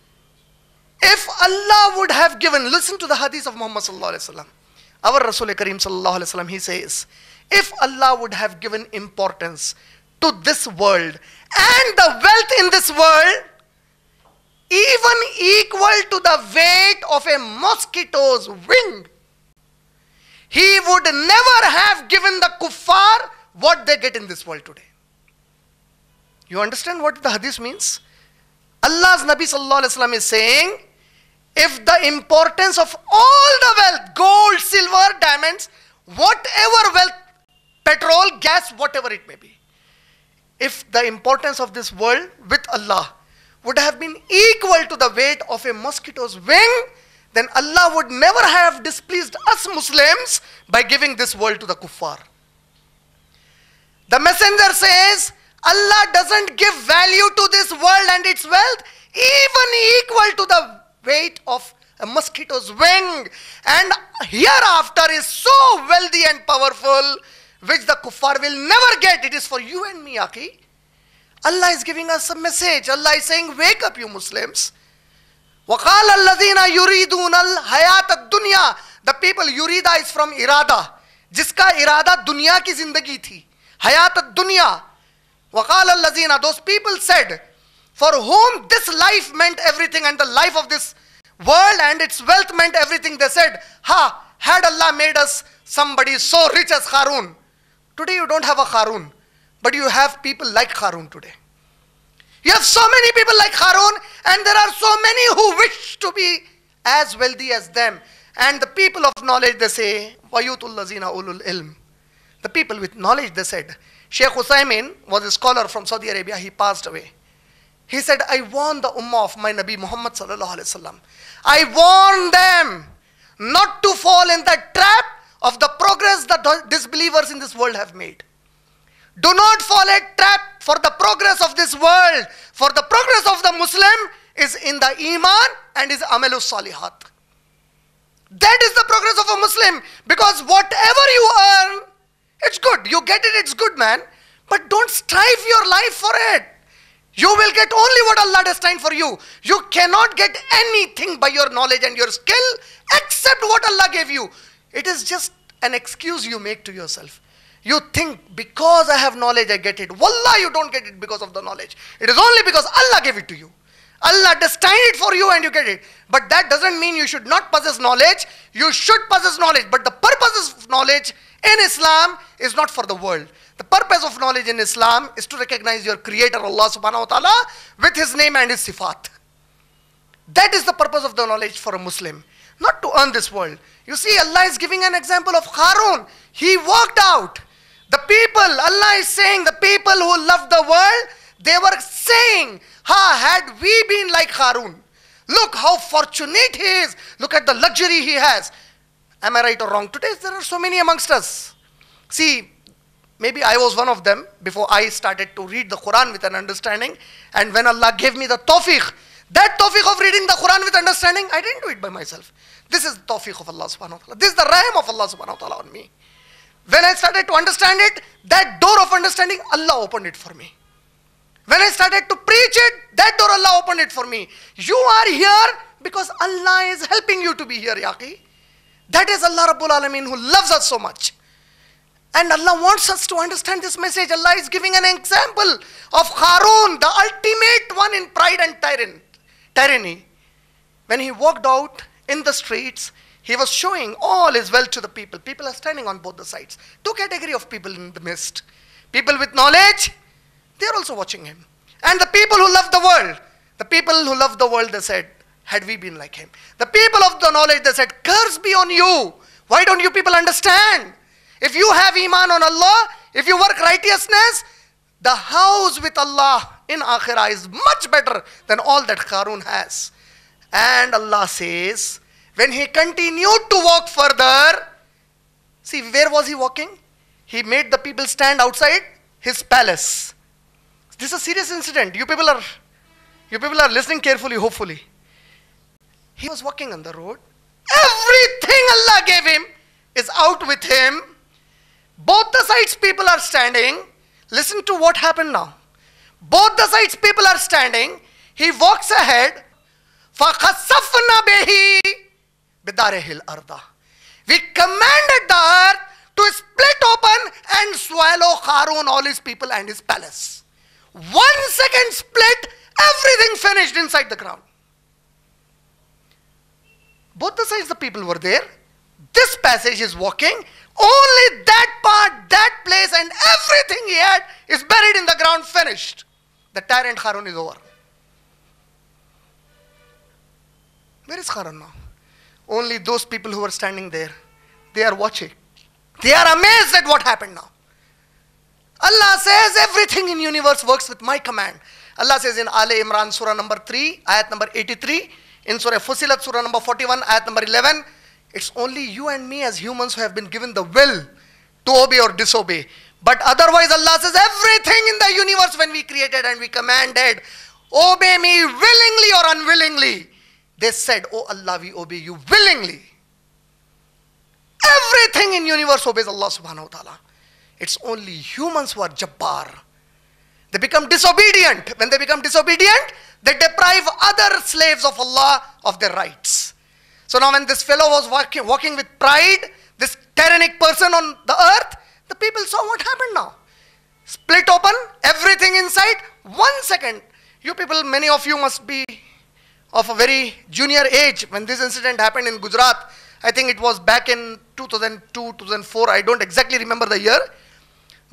B: if Allah would have given, listen to the hadith of Muhammad ﷺ. Our Rasul Kareem sallallahu alaihi wasallam, he says, if Allah would have given importance to this world and the wealth in this world, even equal to the weight of a mosquito's wing, he would never have given the kuffar what they get in this world today. You understand what the hadith means? Allah's Nabi sallallahu alaihi wasallam is saying, if the importance of all the wealth, gold, silver, diamonds, whatever wealth, petrol, gas, whatever it may be, if the importance of this world with Allah would have been equal to the weight of a mosquito's wing, then Allah would never have displeased us Muslims by giving this world to the kuffar. The messenger says, Allah doesn't give value to this world and its wealth even equal to the weight of a mosquito's wing, and hereafter is so wealthy and powerful, which the kuffar will never get. It is for you and me, Aki. Allah is giving us a message. Allah is saying, wake up you Muslims. وَقَالَ الَّذِينَ يُرِيدُونَ الْحَيَاةَ الدُّنْيَا, the people, yurida is from irada, jiska irada dunya ki zindagi thi, hayat ad-dunya. وَقَالَ الَّذِينَ, those people said, for whom this life meant everything and the life of this world and its wealth meant everything, they said, ha, had Allah made us somebody so rich as Qarun, Today you don't have a Harun, but you have people like Harun today. You have so many people like Harun, and there are so many who wish to be as wealthy as them. And the people of knowledge, they say, وَيُوتُ الَّذِينَ أُولُو الْإِلْمِ. The people with knowledge, they said. Sheikh Husaymin was a scholar from Saudi Arabia. He passed away. He said, I warn the ummah of my Nabi Muhammad sallallahu alaihi wasallam. I warn them not to fall in the trap of the progress that the disbelievers in this world have made. Do not fall a trap for the progress of this world. For the progress of the Muslim is in the Iman and is Amalus Salihat. That is the progress of a Muslim. Because whatever you earn, it's good. You get it, it's good, man. But don't strive your life for it. You will get only what Allah destined for you. You cannot get anything by your knowledge and your skill except what Allah gave you. It is just an excuse you make to yourself. You think, because I have knowledge, I get it. Wallah, you don't get it because of the knowledge. It is only because Allah gave it to you. Allah destined it for you and you get it. But that doesn't mean you should not possess knowledge. You should possess knowledge. But the purpose of knowledge in Islam is not for the world. The purpose of knowledge in Islam is to recognize your Creator, Allah subhanahu wa ta'ala, with His name and His sifat. That is the purpose of the knowledge for a Muslim. Not to earn this world. You see, Allah is giving an example of Harun. He walked out. The people, Allah is saying, the people who love the world, they were saying, ha, had we been like Harun. Look how fortunate he is. Look at the luxury he has. Am I right or wrong? Today there are so many amongst us. See, maybe I was one of them before I started to read the Quran with an understanding. And when Allah gave me the tawfiq, that tawfiq of reading the Quran with understanding, I didn't do it by myself. This is the tawfiq of Allah subhanahu wa ta'ala. This is the rahim of Allah subhanahu wa ta'ala on me. When I started to understand it, that door of understanding, Allah opened it for me. When I started to preach it, that door Allah opened it for me. You are here because Allah is helping you to be here, Yaqi. That is Allah Rabbul Alameen who loves us so much. And Allah wants us to understand this message. Allah is giving an example of Harun, the ultimate one in pride and tyranny. When he walked out in the streets, he was showing all is well to the people. People are standing on both the sides. Two category of people in the midst. People with knowledge, they are also watching him. And the people who love the world. The people who love the world, they said, had we been like him. The people of the knowledge, they said, curse be on you. Why don't you people understand? If you have iman on Allah, if you work righteousness, the house with Allah in Akhirah is much better than all that Harun has. And Allah says, when he continued to walk further, see, where was he walking? He made the people stand outside his palace. This is a serious incident. You people are, you people are listening carefully, hopefully. He was walking on the road. Everything Allah gave him is out with him. Both the sides people are standing. Listen to what happened now. Both the sides people are standing. He walks ahead. فَخَسَفْنَا بِهِ بِدَارِهِ الْأَرْضَ. We commanded the earth to split open and swallow Harun, all his people and his palace. One second split, everything finished inside the ground. Both the sides the people were there. This passage is walking. Only that part, that place and everything he had is buried in the ground, finished. The tyrant Harun is over. Where is Harun now? Only those people who are standing there, they are watching. They are amazed at what happened now. Allah says everything in universe works with my command. Allah says in Ali Imran surah number three, ayat number eighty-three, in surah Fusilat surah number forty-one, ayat number eleven, it's only you and me as humans who have been given the will to obey or disobey. But otherwise Allah says everything in the universe when we created and we commanded, obey me willingly or unwillingly. They said, oh Allah, we obey you willingly. Everything in universe obeys Allah subhanahu wa ta'ala. It's only humans who are Jabbar. They become disobedient. When they become disobedient, they deprive other slaves of Allah of their rights. So now when this fellow was walking, walking with pride, this tyrannic person on the earth, the people saw what happened now. Split open, everything inside, one second. You people, many of you must be of a very junior age when this incident happened in Gujarat. I think it was back in two thousand two, two thousand four, I don't exactly remember the year.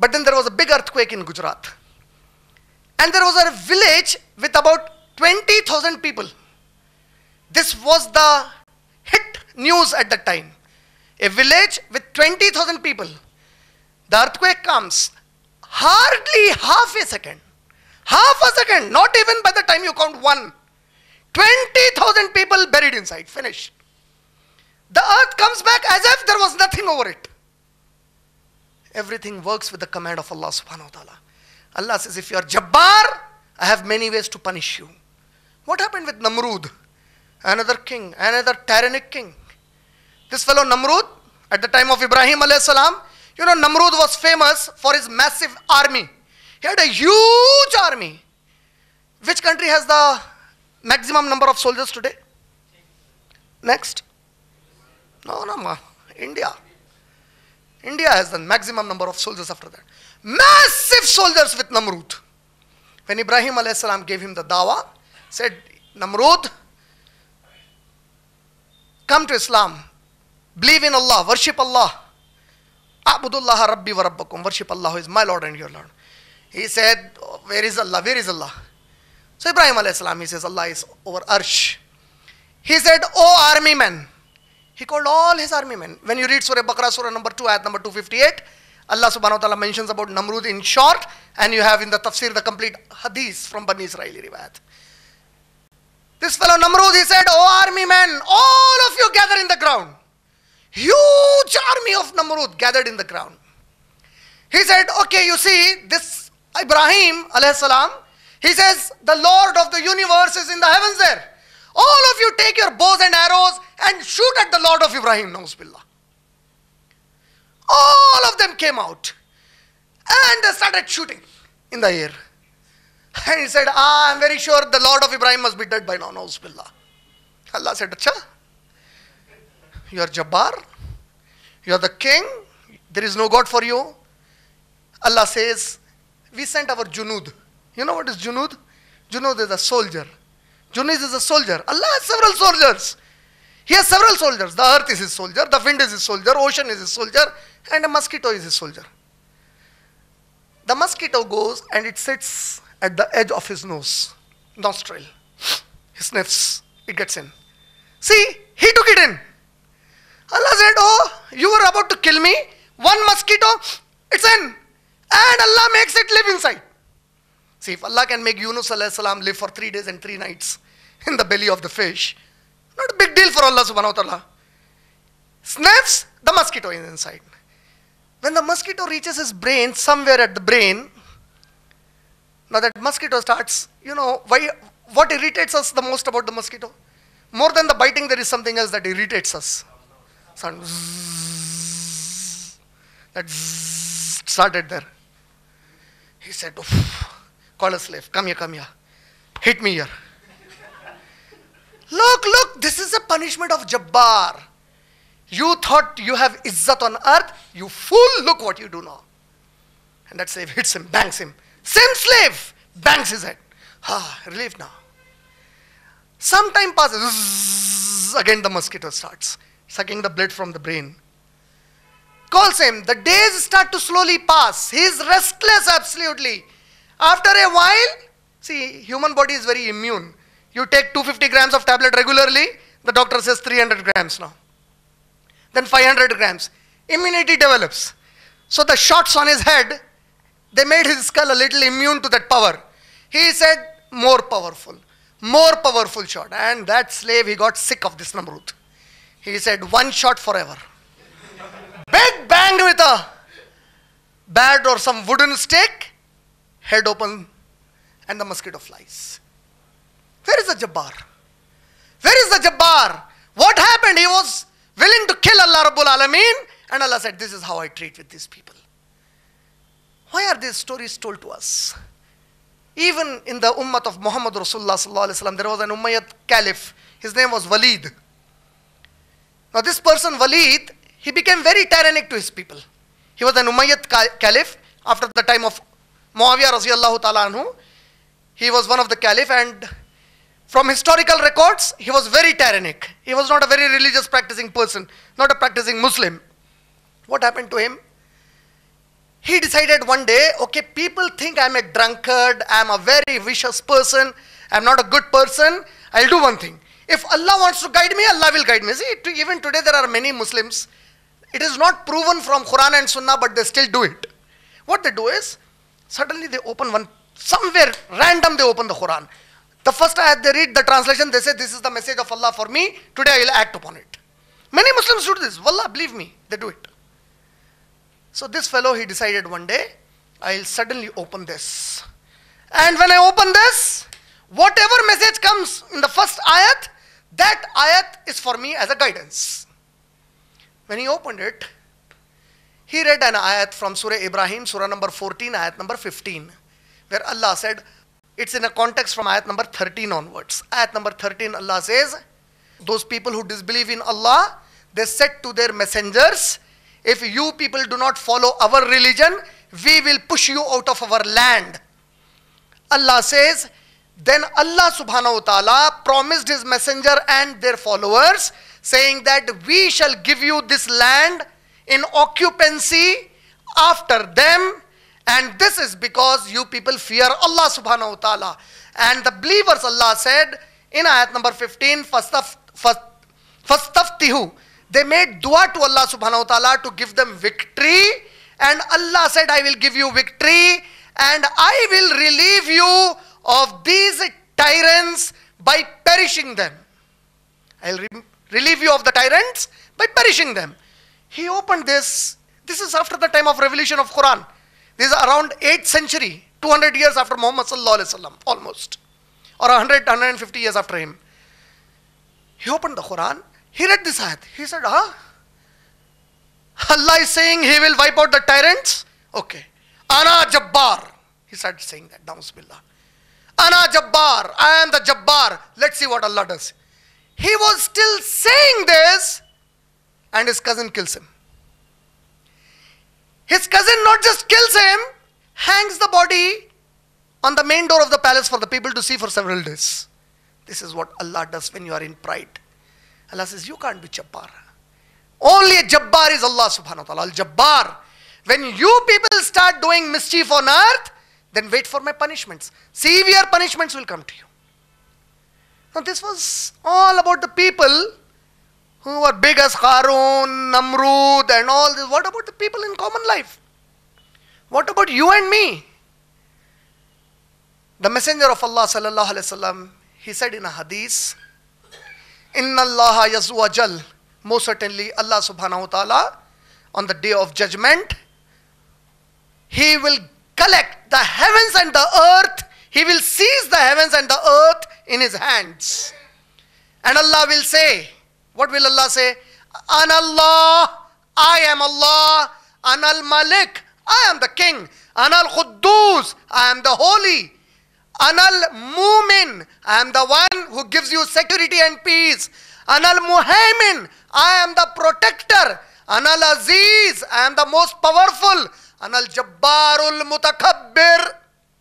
B: But then there was a big earthquake in Gujarat. And there was a village with about twenty thousand people. This was the hit news at that time. A village with twenty thousand people. The earthquake comes. Hardly half a second. Half a second. Not even by the time you count one. twenty thousand people buried inside. Finished. The earth comes back as if there was nothing over it. Everything works with the command of Allah subhanahu wa ta'ala. Allah says, if you are Jabbar, I have many ways to punish you. What happened with Namrud? Another king, another tyrannic king. This fellow Namrud, at the time of Ibrahim alayhi salam, you know, Namrud was famous for his massive army. He had a huge army. Which country has the maximum number of soldiers today? Next. No, no, ma. India. India has the maximum number of soldiers after that. Massive soldiers with Namrud. When Ibrahim alayhi salam gave him the dawah, said, Namrud, come to Islam. Believe in Allah. Worship Allah. A'budullah Rabbi wa Rabbakum. Worship Allah who is my Lord and your Lord. He said, oh, where is Allah? Where is Allah? So Ibrahim alayhi salam, he says, Allah is over Arsh. He said, oh army men. He called all his army men. When you read Surah Baqarah, Surah number two, ayat number two fifty-eight, Allah subhanahu wa ta'ala mentions about Namrud in short, and you have in the tafsir the complete hadith from Bani Israeli riwayat. This fellow Namrud, he said, oh army men, all of you gather in the ground. Huge army of Namrud gathered in the ground. He said, okay, you see, this Ibrahim alayhi salam, he says, the Lord of the universe is in the heavens there. All of you take your bows and arrows and shoot at the Lord of Ibrahim, na'uzubillah. All of them came out and they started shooting in the air. And he said, ah, I'm very sure the Lord of Ibrahim must be dead by now, na'uzubillah. Allah said, Acha, you are Jabbar, you are the king, there is no God for you. Allah says, we sent our Junud. You know what is Junud? Junud is a soldier. Junud is a soldier. Allah has several soldiers. He has several soldiers. The earth is his soldier, the wind is his soldier, ocean is his soldier, and a mosquito is his soldier. The mosquito goes and it sits at the edge of his nose, nostril. He sniffs, it gets in. See, he took it in. Allah said, oh, you were about to kill me. One mosquito, it's in. And Allah makes it live inside. See, if Allah can make Yunus alayhi salam live for three days and three nights in the belly of the fish, not a big deal for Allah subhanahu wa ta'ala. Sniffs, the mosquito is inside. When the mosquito reaches his brain, somewhere at the brain, now that mosquito starts, you know, why, what irritates us the most about the mosquito? More than the biting, there is something else that irritates us. Sound zzz, that zzz started there. He said, oof, call a slave, come here, come here, hit me here. Look, look, this is a punishment of Jabbar. You thought you have izzat on earth, you fool, look what you do now. And that slave hits him, bangs him. Same slave, bangs his head. Ah, relief now. Some time passes, zzz, again the mosquito starts, sucking the blood from the brain. Calls him, the days start to slowly pass. He is restless absolutely. After a while, see, human body is very immune. You take two hundred fifty grams of tablet regularly, the doctor says three hundred grams now. Then five hundred grams. Immunity develops. So the shots on his head, they made his skull a little immune to that power. He said, more powerful, more powerful shot. And that slave, he got sick of this Namrud. He said, one shot forever. Big bang with a bat or some wooden stick, head open, and the mosquito flies. Where is the Jabbar? Where is the Jabbar? What happened? He was willing to kill Allah Rabbul Alameen, and Allah said, this is how I treat with these people. Why are these stories told to us? Even in the ummah of Muhammad Rasulullah sallallahu alaihi wasallam, there was an Umayyad caliph. His name was Walid. Now this person Walid, he became very tyrannic to his people. He was an Umayyad caliph after the time of Muawiyah Raziyallahu ta'ala anhu. He was one of the caliph, and from historical records, he was very tyrannic. He was not a very religious practicing person, not a practicing Muslim. What happened to him? he decided one day, okay, people think I'm a drunkard, I'm a very vicious person, I'm not a good person. I'll do one thing. If Allah wants to guide me, Allah will guide me. See, even today there are many Muslims. It is not proven from Quran and Sunnah, but they still do it. What they do is, suddenly they open one, somewhere random they open the Quran. The first ayat they read the translation, they say, this is the message of Allah for me, today I will act upon it. Many Muslims do this. Wallah, believe me, they do it. So this fellow, he decided one day, I'll suddenly open this. And when I open this, whatever message comes in the first ayat, that ayat is for me as a guidance. When he opened it, he read an ayat from Surah Ibrahim, Surah number fourteen, ayat number fifteen, where Allah said, it's in a context from ayat number thirteen onwards. Ayat number thirteen, Allah says, those people who disbelieve in Allah, they said to their messengers, if you people do not follow our religion, we will push you out of our land. Allah says, then Allah subhanahu wa ta'ala promised his messenger and their followers, saying that we shall give you this land in occupancy after them, and this is because you people fear Allah subhanahu wa ta'ala. And the believers, Allah said in ayat number fifteen, Fastaftihu, they made dua to Allah subhanahu wa ta'ala to give them victory, and Allah said, I will give you victory and I will relieve you of these tyrants by perishing them. I will re relieve you of the tyrants by perishing them. He opened this. This is after the time of revelation of Quran. This is around eighth century, two hundred years after Muhammad sallallahu alaihi wasallam, almost, or one hundred, one hundred fifty years after him. He opened the Quran. He read this ayat. He said, huh? Allah is saying he will wipe out the tyrants? Okay. Ana Jabbar. He started saying that. Na'uzubillah. Ana Jabbar. I am the Jabbar. Let's see what Allah does. He was still saying this, and his cousin kills him. His cousin not just kills him, hangs the body on the main door of the palace for the people to see for several days. This is what Allah does when you are in pride. Allah says, you can't be Jabbar. Only a Jabbar is Allah subhanahu wa ta'ala. Al-Jabbar. When you people start doing mischief on earth, then wait for my punishments. Severe punishments will come to you. Now this was all about the people who were big as Qarun, Namrud and all this. What about the people in common life? What about you and me? The Messenger of Allah sallallahu alaihi wasallam, he said in a hadith, Inna Allah yazzu wa jal. Most certainly Allah subhanahu wa ta'ala on the day of judgment, he will collect the heavens and the earth. He will seize the heavens and the earth in his hands. And Allah will say, what will Allah say? An Allah, I am Allah. An al Malik, I am the king. An al Quddus, I am the holy. An al Mumin, I am the one who gives you security and peace. An al Muhaimin, I am the protector. An al Aziz, I am the most powerful. An al Jabbarul Mutakabbir,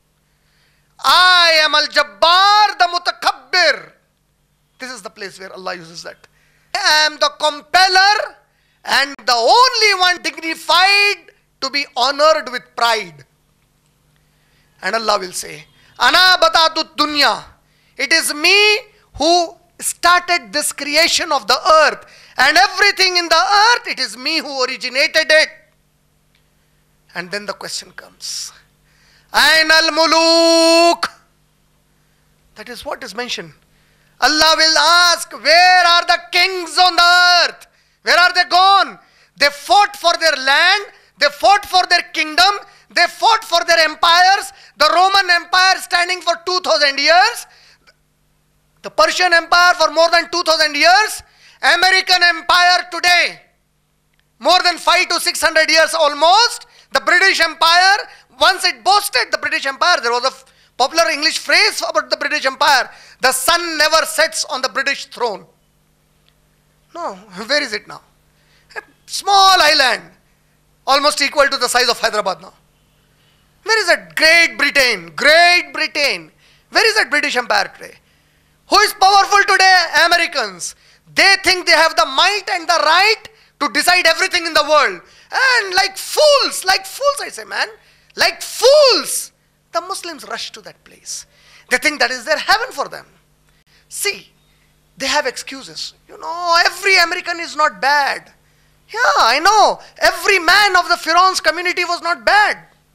B: I am al Jabbar the Mutakabbir. This is the place where Allah uses that. I am the compeller and the only one dignified to be honored with pride. And Allah will say, Ana batatu dunya. It is me who started this creation of the earth, and everything in the earth, it is me who originated it. And then the question comes, Ain al-muluk. That is what is mentioned. Allah will ask, where are the kings on the earth? Where are they gone? They fought for their land, they fought for their kingdom, they fought for their empires. The Roman Empire standing for two thousand years, the Persian Empire for more than two thousand years, American Empire today, more than five to six hundred years almost, the British Empire, once it boasted the British Empire, there was a popular English phrase about the British Empire, the sun never sets on the British throne. No, where is it now? A small island, almost equal to the size of Hyderabad now. Where is that Great Britain? Great Britain. Where is that British Empire today? Who is powerful today? Americans. They think they have the might and the right to decide everything in the world. And like fools, like fools I say, man, like fools, the Muslims rush to that place. They think that is their heaven for them. See, they have excuses. You know, every American is not bad. Yeah, I know. Every man of the Pharaoh's community was not bad.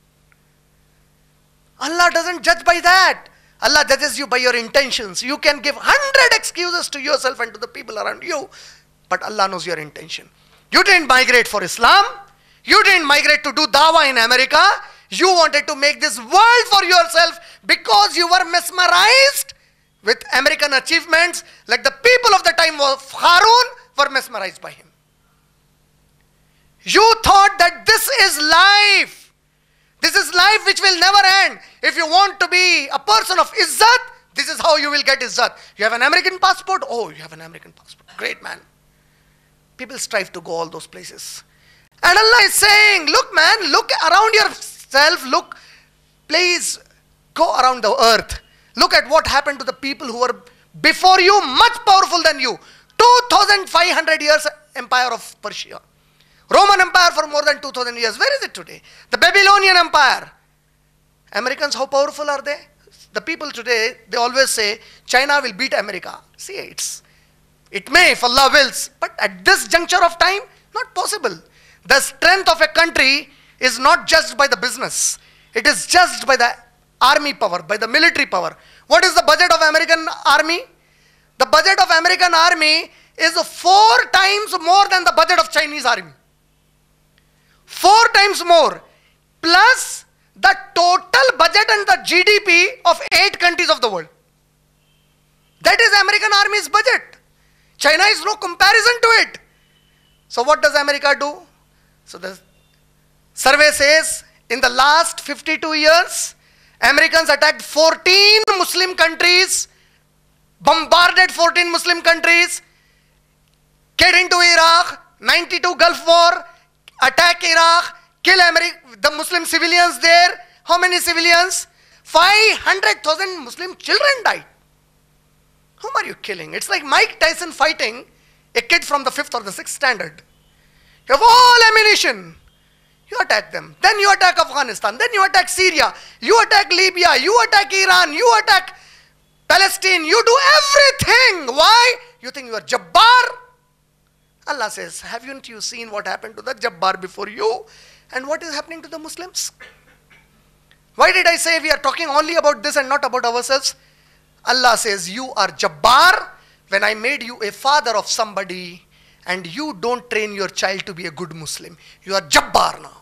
B: Allah doesn't judge by that. Allah judges you by your intentions. You can give hundred excuses to yourself and to the people around you, but Allah knows your intention. You didn't migrate for Islam. You didn't migrate to do dawah in America. You wanted to make this world for yourself because you were mesmerized with American achievements, like the people of the time of Harun were mesmerized by him. You thought that this is life. This is life which will never end. If you want to be a person of izzat, this is how you will get izzat. You have an American passport? Oh, you have an American passport. Great, man. People strive to go all those places. And Allah is saying, look, man, look around yourself. Look, please go around the earth. Look at what happened to the people who were before you, much powerful than you. two thousand five hundred years empire of Persia. Roman Empire for more than two thousand years. Where is it today? The Babylonian Empire. Americans, how powerful are they? The people today, they always say, China will beat America. See, it's, it may if Allah wills. But at this juncture of time, not possible. The strength of a country is not judged by the business. It is judged by the army power, by the military power. What is the budget of American army? The budget of American army is four times more than the budget of Chinese army. Four times more. Plus the total budget and the G D P of eight countries of the world. That is American army's budget. China is no comparison to it. So what does America do? So the survey says in the last fifty-two years, Americans attacked fourteen Muslim countries, bombarded fourteen Muslim countries, get into Iraq, ninety-two Gulf War, attack Iraq, kill America, the Muslim civilians there. How many civilians? five hundred thousand Muslim children died. Whom are you killing? It's like Mike Tyson fighting a kid from the fifth or the sixth standard. You have all ammunition. You attack them. Then you attack Afghanistan. Then you attack Syria. You attack Libya. You attack Iran. You attack Palestine. You do everything. Why? You think you are Jabbar? Allah says, haven't you seen what happened to the Jabbar before you? And what is happening to the Muslims? Why did I say we are talking only about this and not about ourselves? Allah says, you are Jabbar when I made you a father of somebody and you don't train your child to be a good Muslim. You are Jabbar now.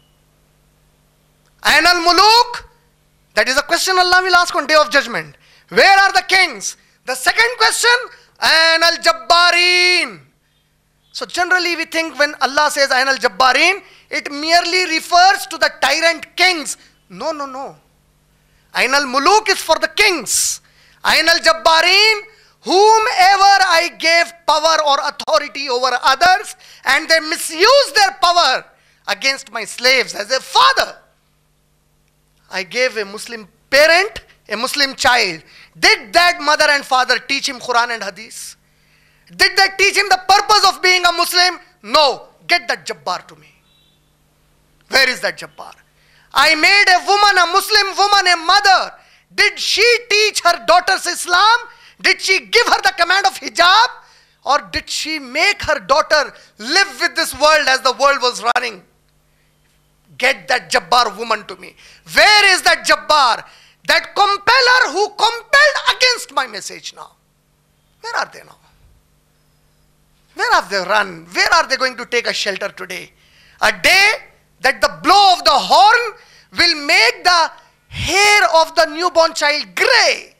B: Ayn al-Muluk? That is a question Allah will ask on Day of Judgment. Where are the kings? The second question, Ayn al-Jabbarin. So generally we think when Allah says Ayn al-Jabbarin, it merely refers to the tyrant kings. No, no, no. Ayn al-Muluk is for the kings. Ayn al-Jabbarin, whomever I gave power or authority over others and they misuse their power against my slaves as a father. I gave a Muslim parent, a Muslim child. Did that mother and father teach him Quran and Hadith? Did they teach him the purpose of being a Muslim? No. Get that Jabbar to me. Where is that Jabbar? I made a woman, a Muslim woman, a mother. Did she teach her daughters Islam? Did she give her the command of hijab? Or did she make her daughter live with this world as the world was running? Get that Jabbar woman to me. Where is that Jabbar? That compeller who compelled against my message now. Where are they now? Where have they run? Where are they going to take a shelter today? A day that the blow of the horn will make the hair of the newborn child grey.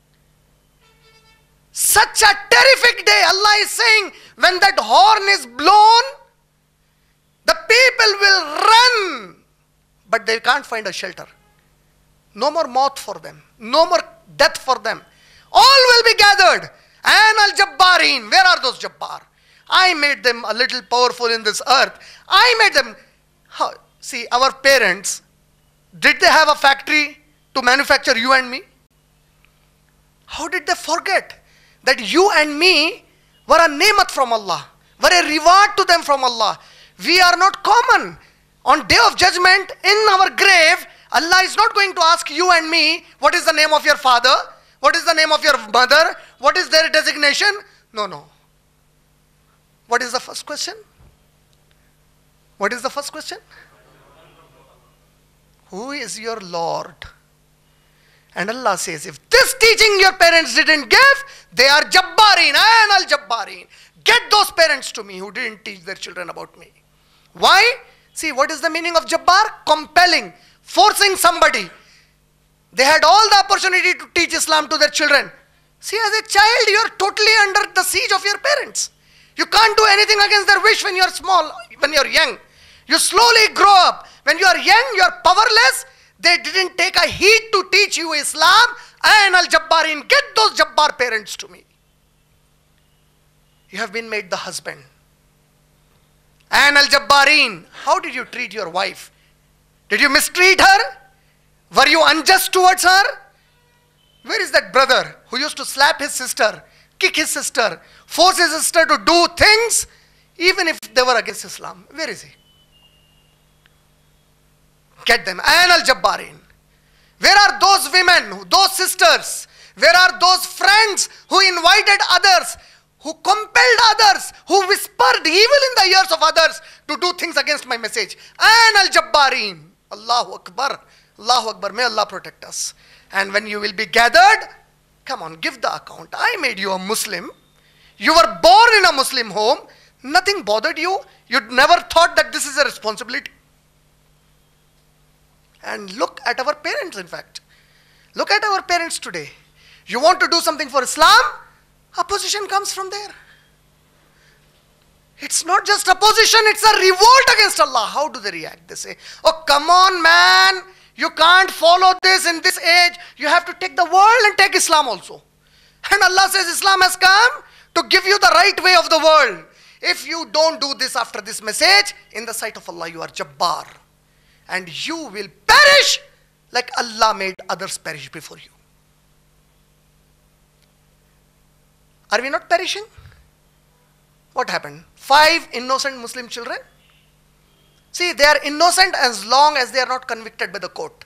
B: Such a terrific day. Allah is saying, when that horn is blown, the people will run, but they can't find a shelter. No more moth for them. No more death for them. All will be gathered. Ayn al-Jabbarin. Where are those Jabbar? I made them a little powerful in this earth. I made them. How? See, our parents, did they have a factory to manufacture you and me? How did they forget that you and me were a ni'mat from Allah, were a reward to them from Allah? We are not common. On day of judgment, in our grave, Allah is not going to ask you and me, what is the name of your father? What is the name of your mother? What is their designation? No, no. What is the first question? What is the first question? Who is your Lord? And Allah says, if this teaching your parents didn't give, they are Jabbarin and Al-Jabbarin. Get those parents to me who didn't teach their children about me. Why? See, what is the meaning of Jabbar? Compelling, forcing somebody. They had all the opportunity to teach Islam to their children. See, as a child, you are totally under the siege of your parents. You can't do anything against their wish when you are small, when you are young. You slowly grow up. When you are young, you are powerless. They didn't take a heed to teach you Islam. And Al-Jabbarin, get those Jabbar parents to me. You have been made the husband. And Al-Jabbarin, how did you treat your wife? Did you mistreat her? Were you unjust towards her? Where is that brother who used to slap his sister, kick his sister, force his sister to do things, even if they were against Islam? Where is he? Get them. And Al-Jabbarin. Where are those women, those sisters? Where are those friends who invited others, who compelled others, who whispered evil in the ears of others to do things against my message? And Al-Jabbarin. Allahu Akbar. Allahu Akbar. May Allah protect us. And when you will be gathered, come on, give the account. I made you a Muslim. You were born in a Muslim home. Nothing bothered you. You never thought that this is a responsibility. And look at our parents, in fact. Look at our parents today. You want to do something for Islam? Opposition comes from there. It's not just opposition, it's a revolt against Allah. How do they react? They say, oh, come on, man. You can't follow this in this age. You have to take the world and take Islam also. And Allah says Islam has come to give you the right way of the world. If you don't do this after this message, in the sight of Allah, you are Jabbar. And you will perish like Allah made others perish before you. Are we not perishing? What happened? Five innocent Muslim children? See, they are innocent as long as they are not convicted by the court.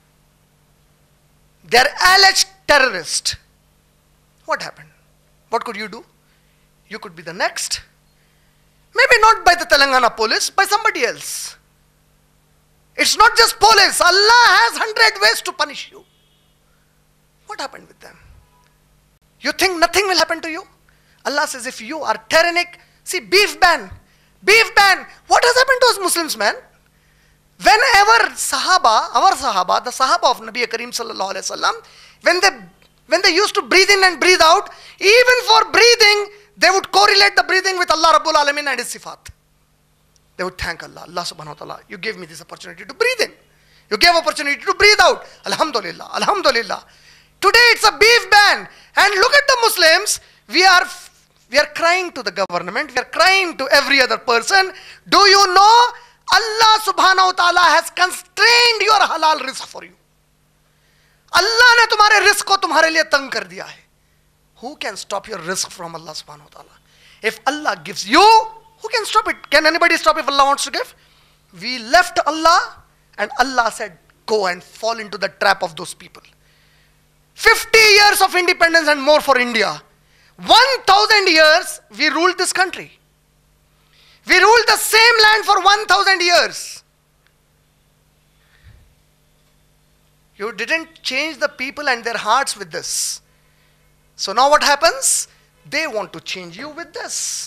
B: They are alleged terrorists. What happened? What could you do? You could be the next. Maybe not by the Telangana police, by somebody else. It's not just police. Allah has hundred ways to punish you. What happened with them? You think nothing will happen to you? Allah says if you are tyrannic, see, beef ban. Beef ban. What has happened to us Muslims, man? Whenever Sahaba, our Sahaba, the Sahaba of Nabi Kareem Sallallahu Alaihi Wasallam, when they, when they used to breathe in and breathe out, even for breathing, they would correlate the breathing with Allah Rabbul Alamin and His Sifat. They would thank Allah. Allah Subhanahu Wa Ta'ala, you gave me this opportunity to breathe in. You gave opportunity to breathe out. Alhamdulillah. Alhamdulillah. Today it's a beef ban. And look at the Muslims. We are, we are crying to the government. We are crying to every other person. Do you know Allah Subhanahu Wa Ta'ala has constrained your halal risk for you. Allah ne tumhare risk ko tumhare liye tang kar diya hai. Who can stop your risk from Allah Subhanahu Wa Ta'ala? If Allah gives you, who can stop it? Can anybody stop if Allah wants to give? We left Allah and Allah said, go and fall into the trap of those people. fifty years of independence and more for India. one thousand years we ruled this country. We ruled the same land for one thousand years. You didn't change the people and their hearts with this. So now what happens? They want to change you with this.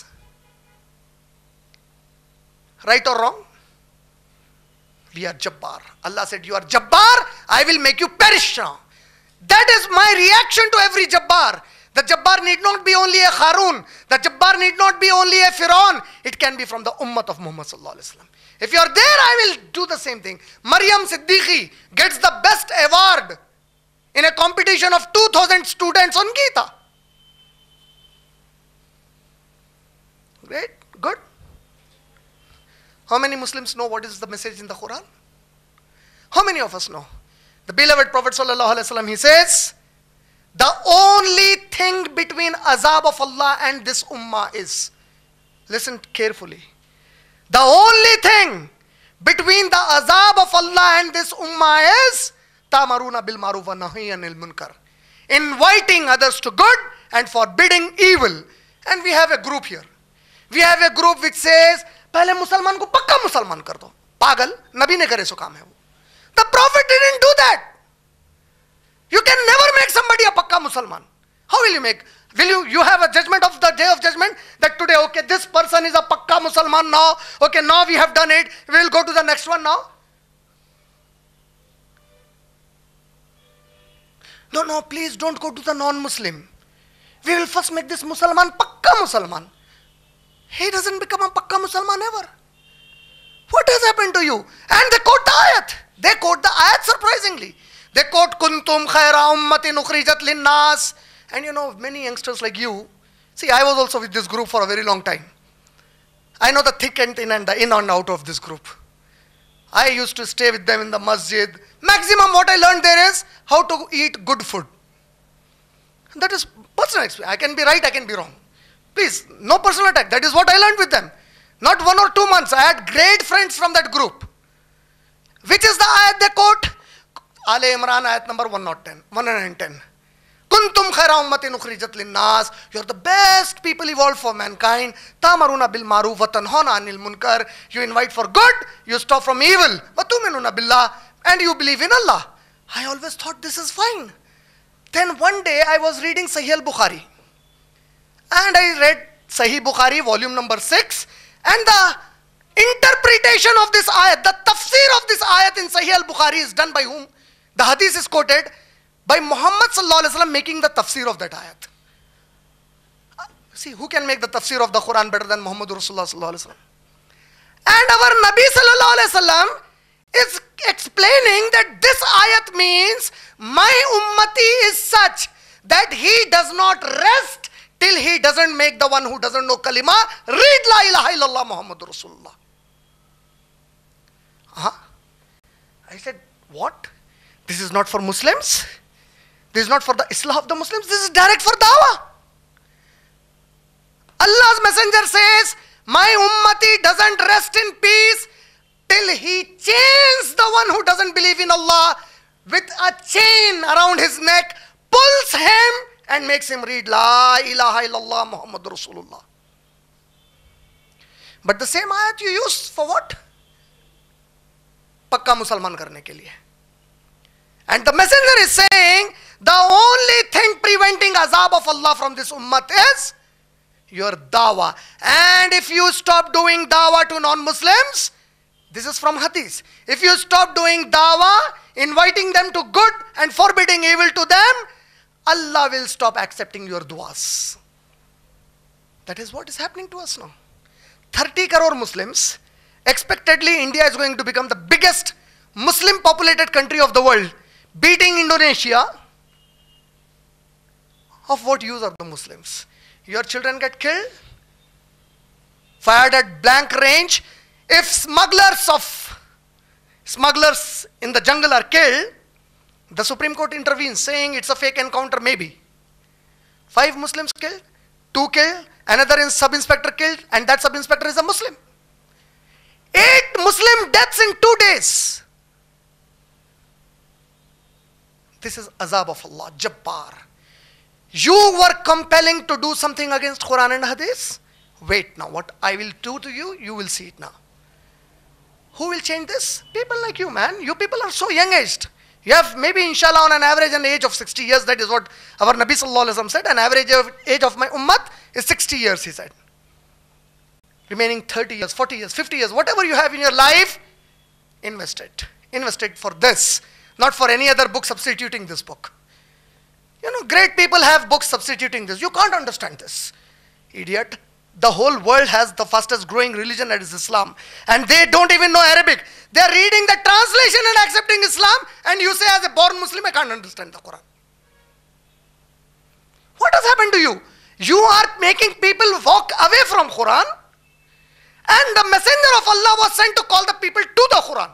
B: Right or wrong? We are Jabbar. Allah said, you are Jabbar, I will make you perish now. That is my reaction to every Jabbar. The Jabbar need not be only a Harun. The Jabbar need not be only a Firaun. It can be from the Ummah of Muhammad Sallallahu Alaihi Wasallam. If you are there, I will do the same thing. Maryam Siddiqui gets the best award in a competition of two thousand students on Gita. Great, good. How many Muslims know what is the message in the Quran? How many of us know? The beloved Prophet Sallallahu Alaihi Wasallam, he says, the only thing between azab of Allah and this ummah is, listen carefully, The only thing between the azab of Allah and this ummah is ta'maruna bil ma'ruf wa nahy anil munkar, inviting others to good and forbidding evil. And we have a group here. We have a group which says, पहले मुसलमान को पक्का मुसलमान कर दो. पागल, नबी ने करे सो काम है वो. The Prophet didn't do that. You can never make somebody a pakka Musliman. How will you make? Will you, you have a judgment of the day of judgment that today, okay, this person is a pakka Musliman now. Okay, now we have done it. We will go to the next one now. No, no, please don't go to the non-Muslim. We will first make this Musliman pakka Musliman. He doesn't become a pakka Musliman ever. What has happened to you? And they quote the ayat. They quote the ayat surprisingly. They quote kuntum khaira ummatin ukhrijat linnas. And you know, many youngsters like you, see, I was also with this group for a very long time. I know the thick and thin and the in and out of this group. I used to stay with them in the masjid. Maximum what I learned there is how to eat good food. That is personal experience. I can be right, I can be wrong. Please, no personal attack. That is what I learned with them. Not one or two months. I had great friends from that group. Which is the ayat they quote? Al Imran ayat number one hundred ten. one hundred ten. Kuntum khaira ummatin ukhrijat linnas. You are the best people evolved for mankind. Ta'maruna bil ma'ruf wa tanhauna anil munkar. You invite for good, you stop from evil. Wa tu'minuna billah. And you believe in Allah. I always thought this is fine. Then one day I was reading Sahih al-Bukhari. And I read Sahih Bukhari, volume number six. And the interpretation of this ayat, the tafsir of this ayat in Sahih al-Bukhari is done by whom? The hadith is quoted by Muhammad sallallahu alaihi wasallam making the tafsir of that ayat. See, who can make the tafsir of the Quran better than Muhammad Rasulullah sallallahu alaihi wasallam? And our Nabi sallallahu alaihi wasallam is explaining that this ayat means my ummati is such that he does not rest till he doesn't make the one who doesn't know kalima read la ilaha illallah Muhammad Rasulullah. Uh-huh. I said, what? This is not for Muslims. This is not for the Islah of the Muslims. This is direct for dawah. Allah's messenger says, my ummati doesn't rest in peace till he chains the one who doesn't believe in Allah with a chain around his neck, pulls him and makes him read La ilaha illallah Muhammad Rasulullah. But the same ayat you use for what? Pakka Musalman karne ke liye. And the messenger is saying, the only thing preventing azab of Allah from this ummat is your dawah. And if you stop doing dawah to non-Muslims, this is from hadith. If you stop doing dawah, inviting them to good and forbidding evil to them, Allah will stop accepting your duas. That is what is happening to us now. thirty crore Muslims. Expectedly, India is going to become the biggest Muslim populated country of the world, beating Indonesia. Of what use are the Muslims? Your children get killed, fired at blank range. If smugglers of smugglers in the jungle are killed, the Supreme Court intervenes saying it's a fake encounter maybe. Five Muslims killed, two killed, another in sub-inspector killed, and that sub-inspector is a Muslim. Eight Muslim deaths in two days. This is azab of Allah, Jabbar. You were compelling to do something against Quran and Hadith. Wait now, what I will do to you, you will see it now. Who will change this? People like you, man. You people are so young-aged. You have maybe, inshallah, on an average an age of sixty years. That is what our Nabi sallallahu alaihi wasallam said. An average of age of my ummat is sixty years, he said. Remaining thirty years, forty years, fifty years, whatever you have in your life, invest it. Invest it for this, not for any other book substituting this book. You know, great people have books substituting this. You can't understand this. Idiot. The whole world has the fastest growing religion, that is Islam. And they don't even know Arabic. They are reading the translation and accepting Islam. And you say, as a born Muslim, I can't understand the Quran. What has happened to you? You are making people walk away from Quran. And the messenger of Allah was sent to call the people to the Quran.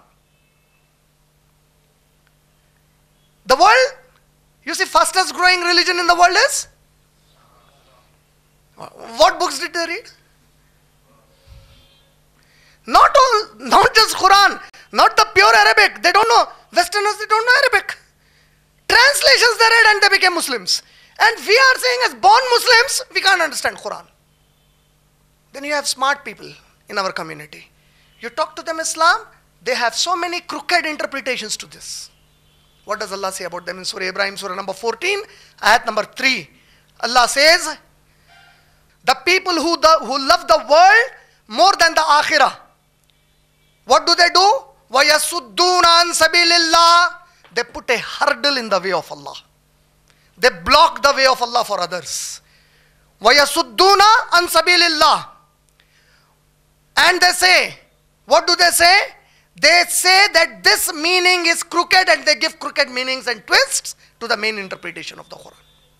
B: The world, you see, fastest growing religion in the world is? What books did they read? Not all, not just Quran, not the pure Arabic. They don't know. Westerners, they don't know Arabic. Translations they read and they became Muslims. And we are saying as born Muslims, we can't understand Quran. Then you have smart people in our community. You talk to them Islam, they have so many crooked interpretations to this. What does Allah say about them in Surah Ibrahim, Surah number fourteen, ayat number three? Allah says, the people who, the, who love the world more than the akhirah, what do they do? وَيَسُدُّونَ عَنْ سَبِيلِ اللَّهِ. They put a hurdle in the way of Allah. They block the way of Allah for others. وَيَسُدُّونَ عَنْ سَبِيلِ اللَّهِ. And they say, what do they say? They say that this meaning is crooked, and they give crooked meanings and twists to the main interpretation of the Quran.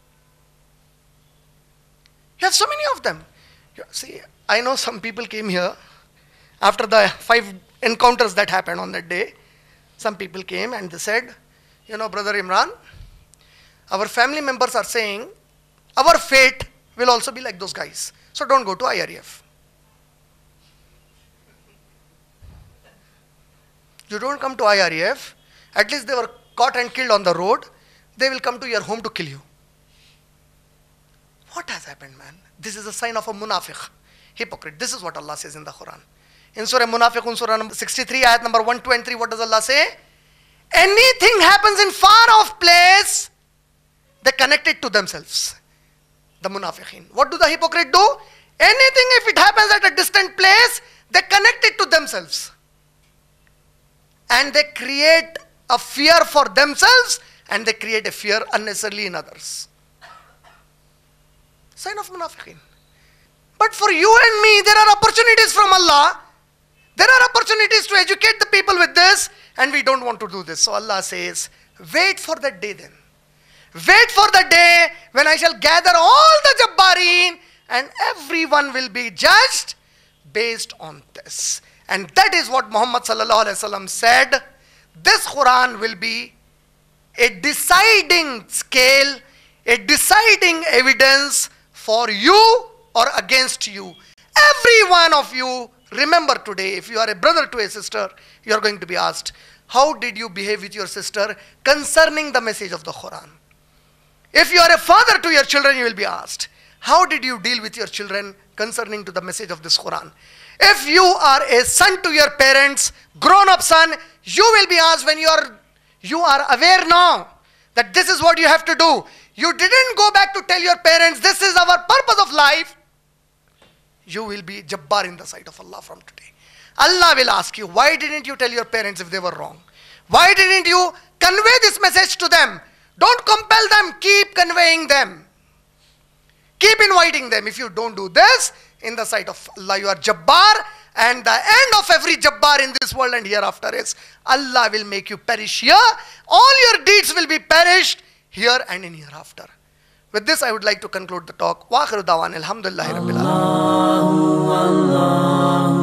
B: You have so many of them. See, I know some people came here after the five encounters that happened on that day. Some people came and they said, you know, Brother Imran, our family members are saying our fate will also be like those guys. So don't go to I R E F. You don't come to I R E F, at least they were caught and killed on the road, they will come to your home to kill you. What has happened, man? This is a sign of a munafiq, hypocrite. This is what Allah says in the Quran. In Surah Munafiqun, Surah number sixty-three, ayat number one, two and three, what does Allah say? Anything happens in far off place, they connect it to themselves. The munafiqin. What do the hypocrite do? Anything, if it happens at a distant place, they connect it to themselves. And they create a fear for themselves, and they create a fear unnecessarily in others. Sign of munafiqin. But for you and me, there are opportunities from Allah. There are opportunities to educate the people with this, and we don't want to do this. So Allah says, wait for that day then. Wait for the day when I shall gather all the Jabbarin, and everyone will be judged based on this. And that is what Muhammad sallallahu alaihi wasallam said. This Quran will be a deciding scale, a deciding evidence for you or against you. Every one of you, remember today, if you are a brother to a sister, you are going to be asked, how did you behave with your sister concerning the message of the Quran? If you are a father to your children, you will be asked, how did you deal with your children concerning to the message of this Quran? If you are a son to your parents, grown-up son, you will be asked when you are, you are aware now that this is what you have to do. You didn't go back to tell your parents, this is our purpose of life. You will be Jabbar in the sight of Allah from today. Allah will ask you, why didn't you tell your parents if they were wrong? Why didn't you convey this message to them? Don't compel them, keep conveying them. Keep inviting them. If you don't do this, in the sight of Allah, you are Jabbar, and the end of every Jabbar in this world and hereafter is, Allah will make you perish here. All your deeds will be perished here and in hereafter. With this, I would like to conclude the talk. Wa akhiru da'wana alhamdulillahi rabbil alamin.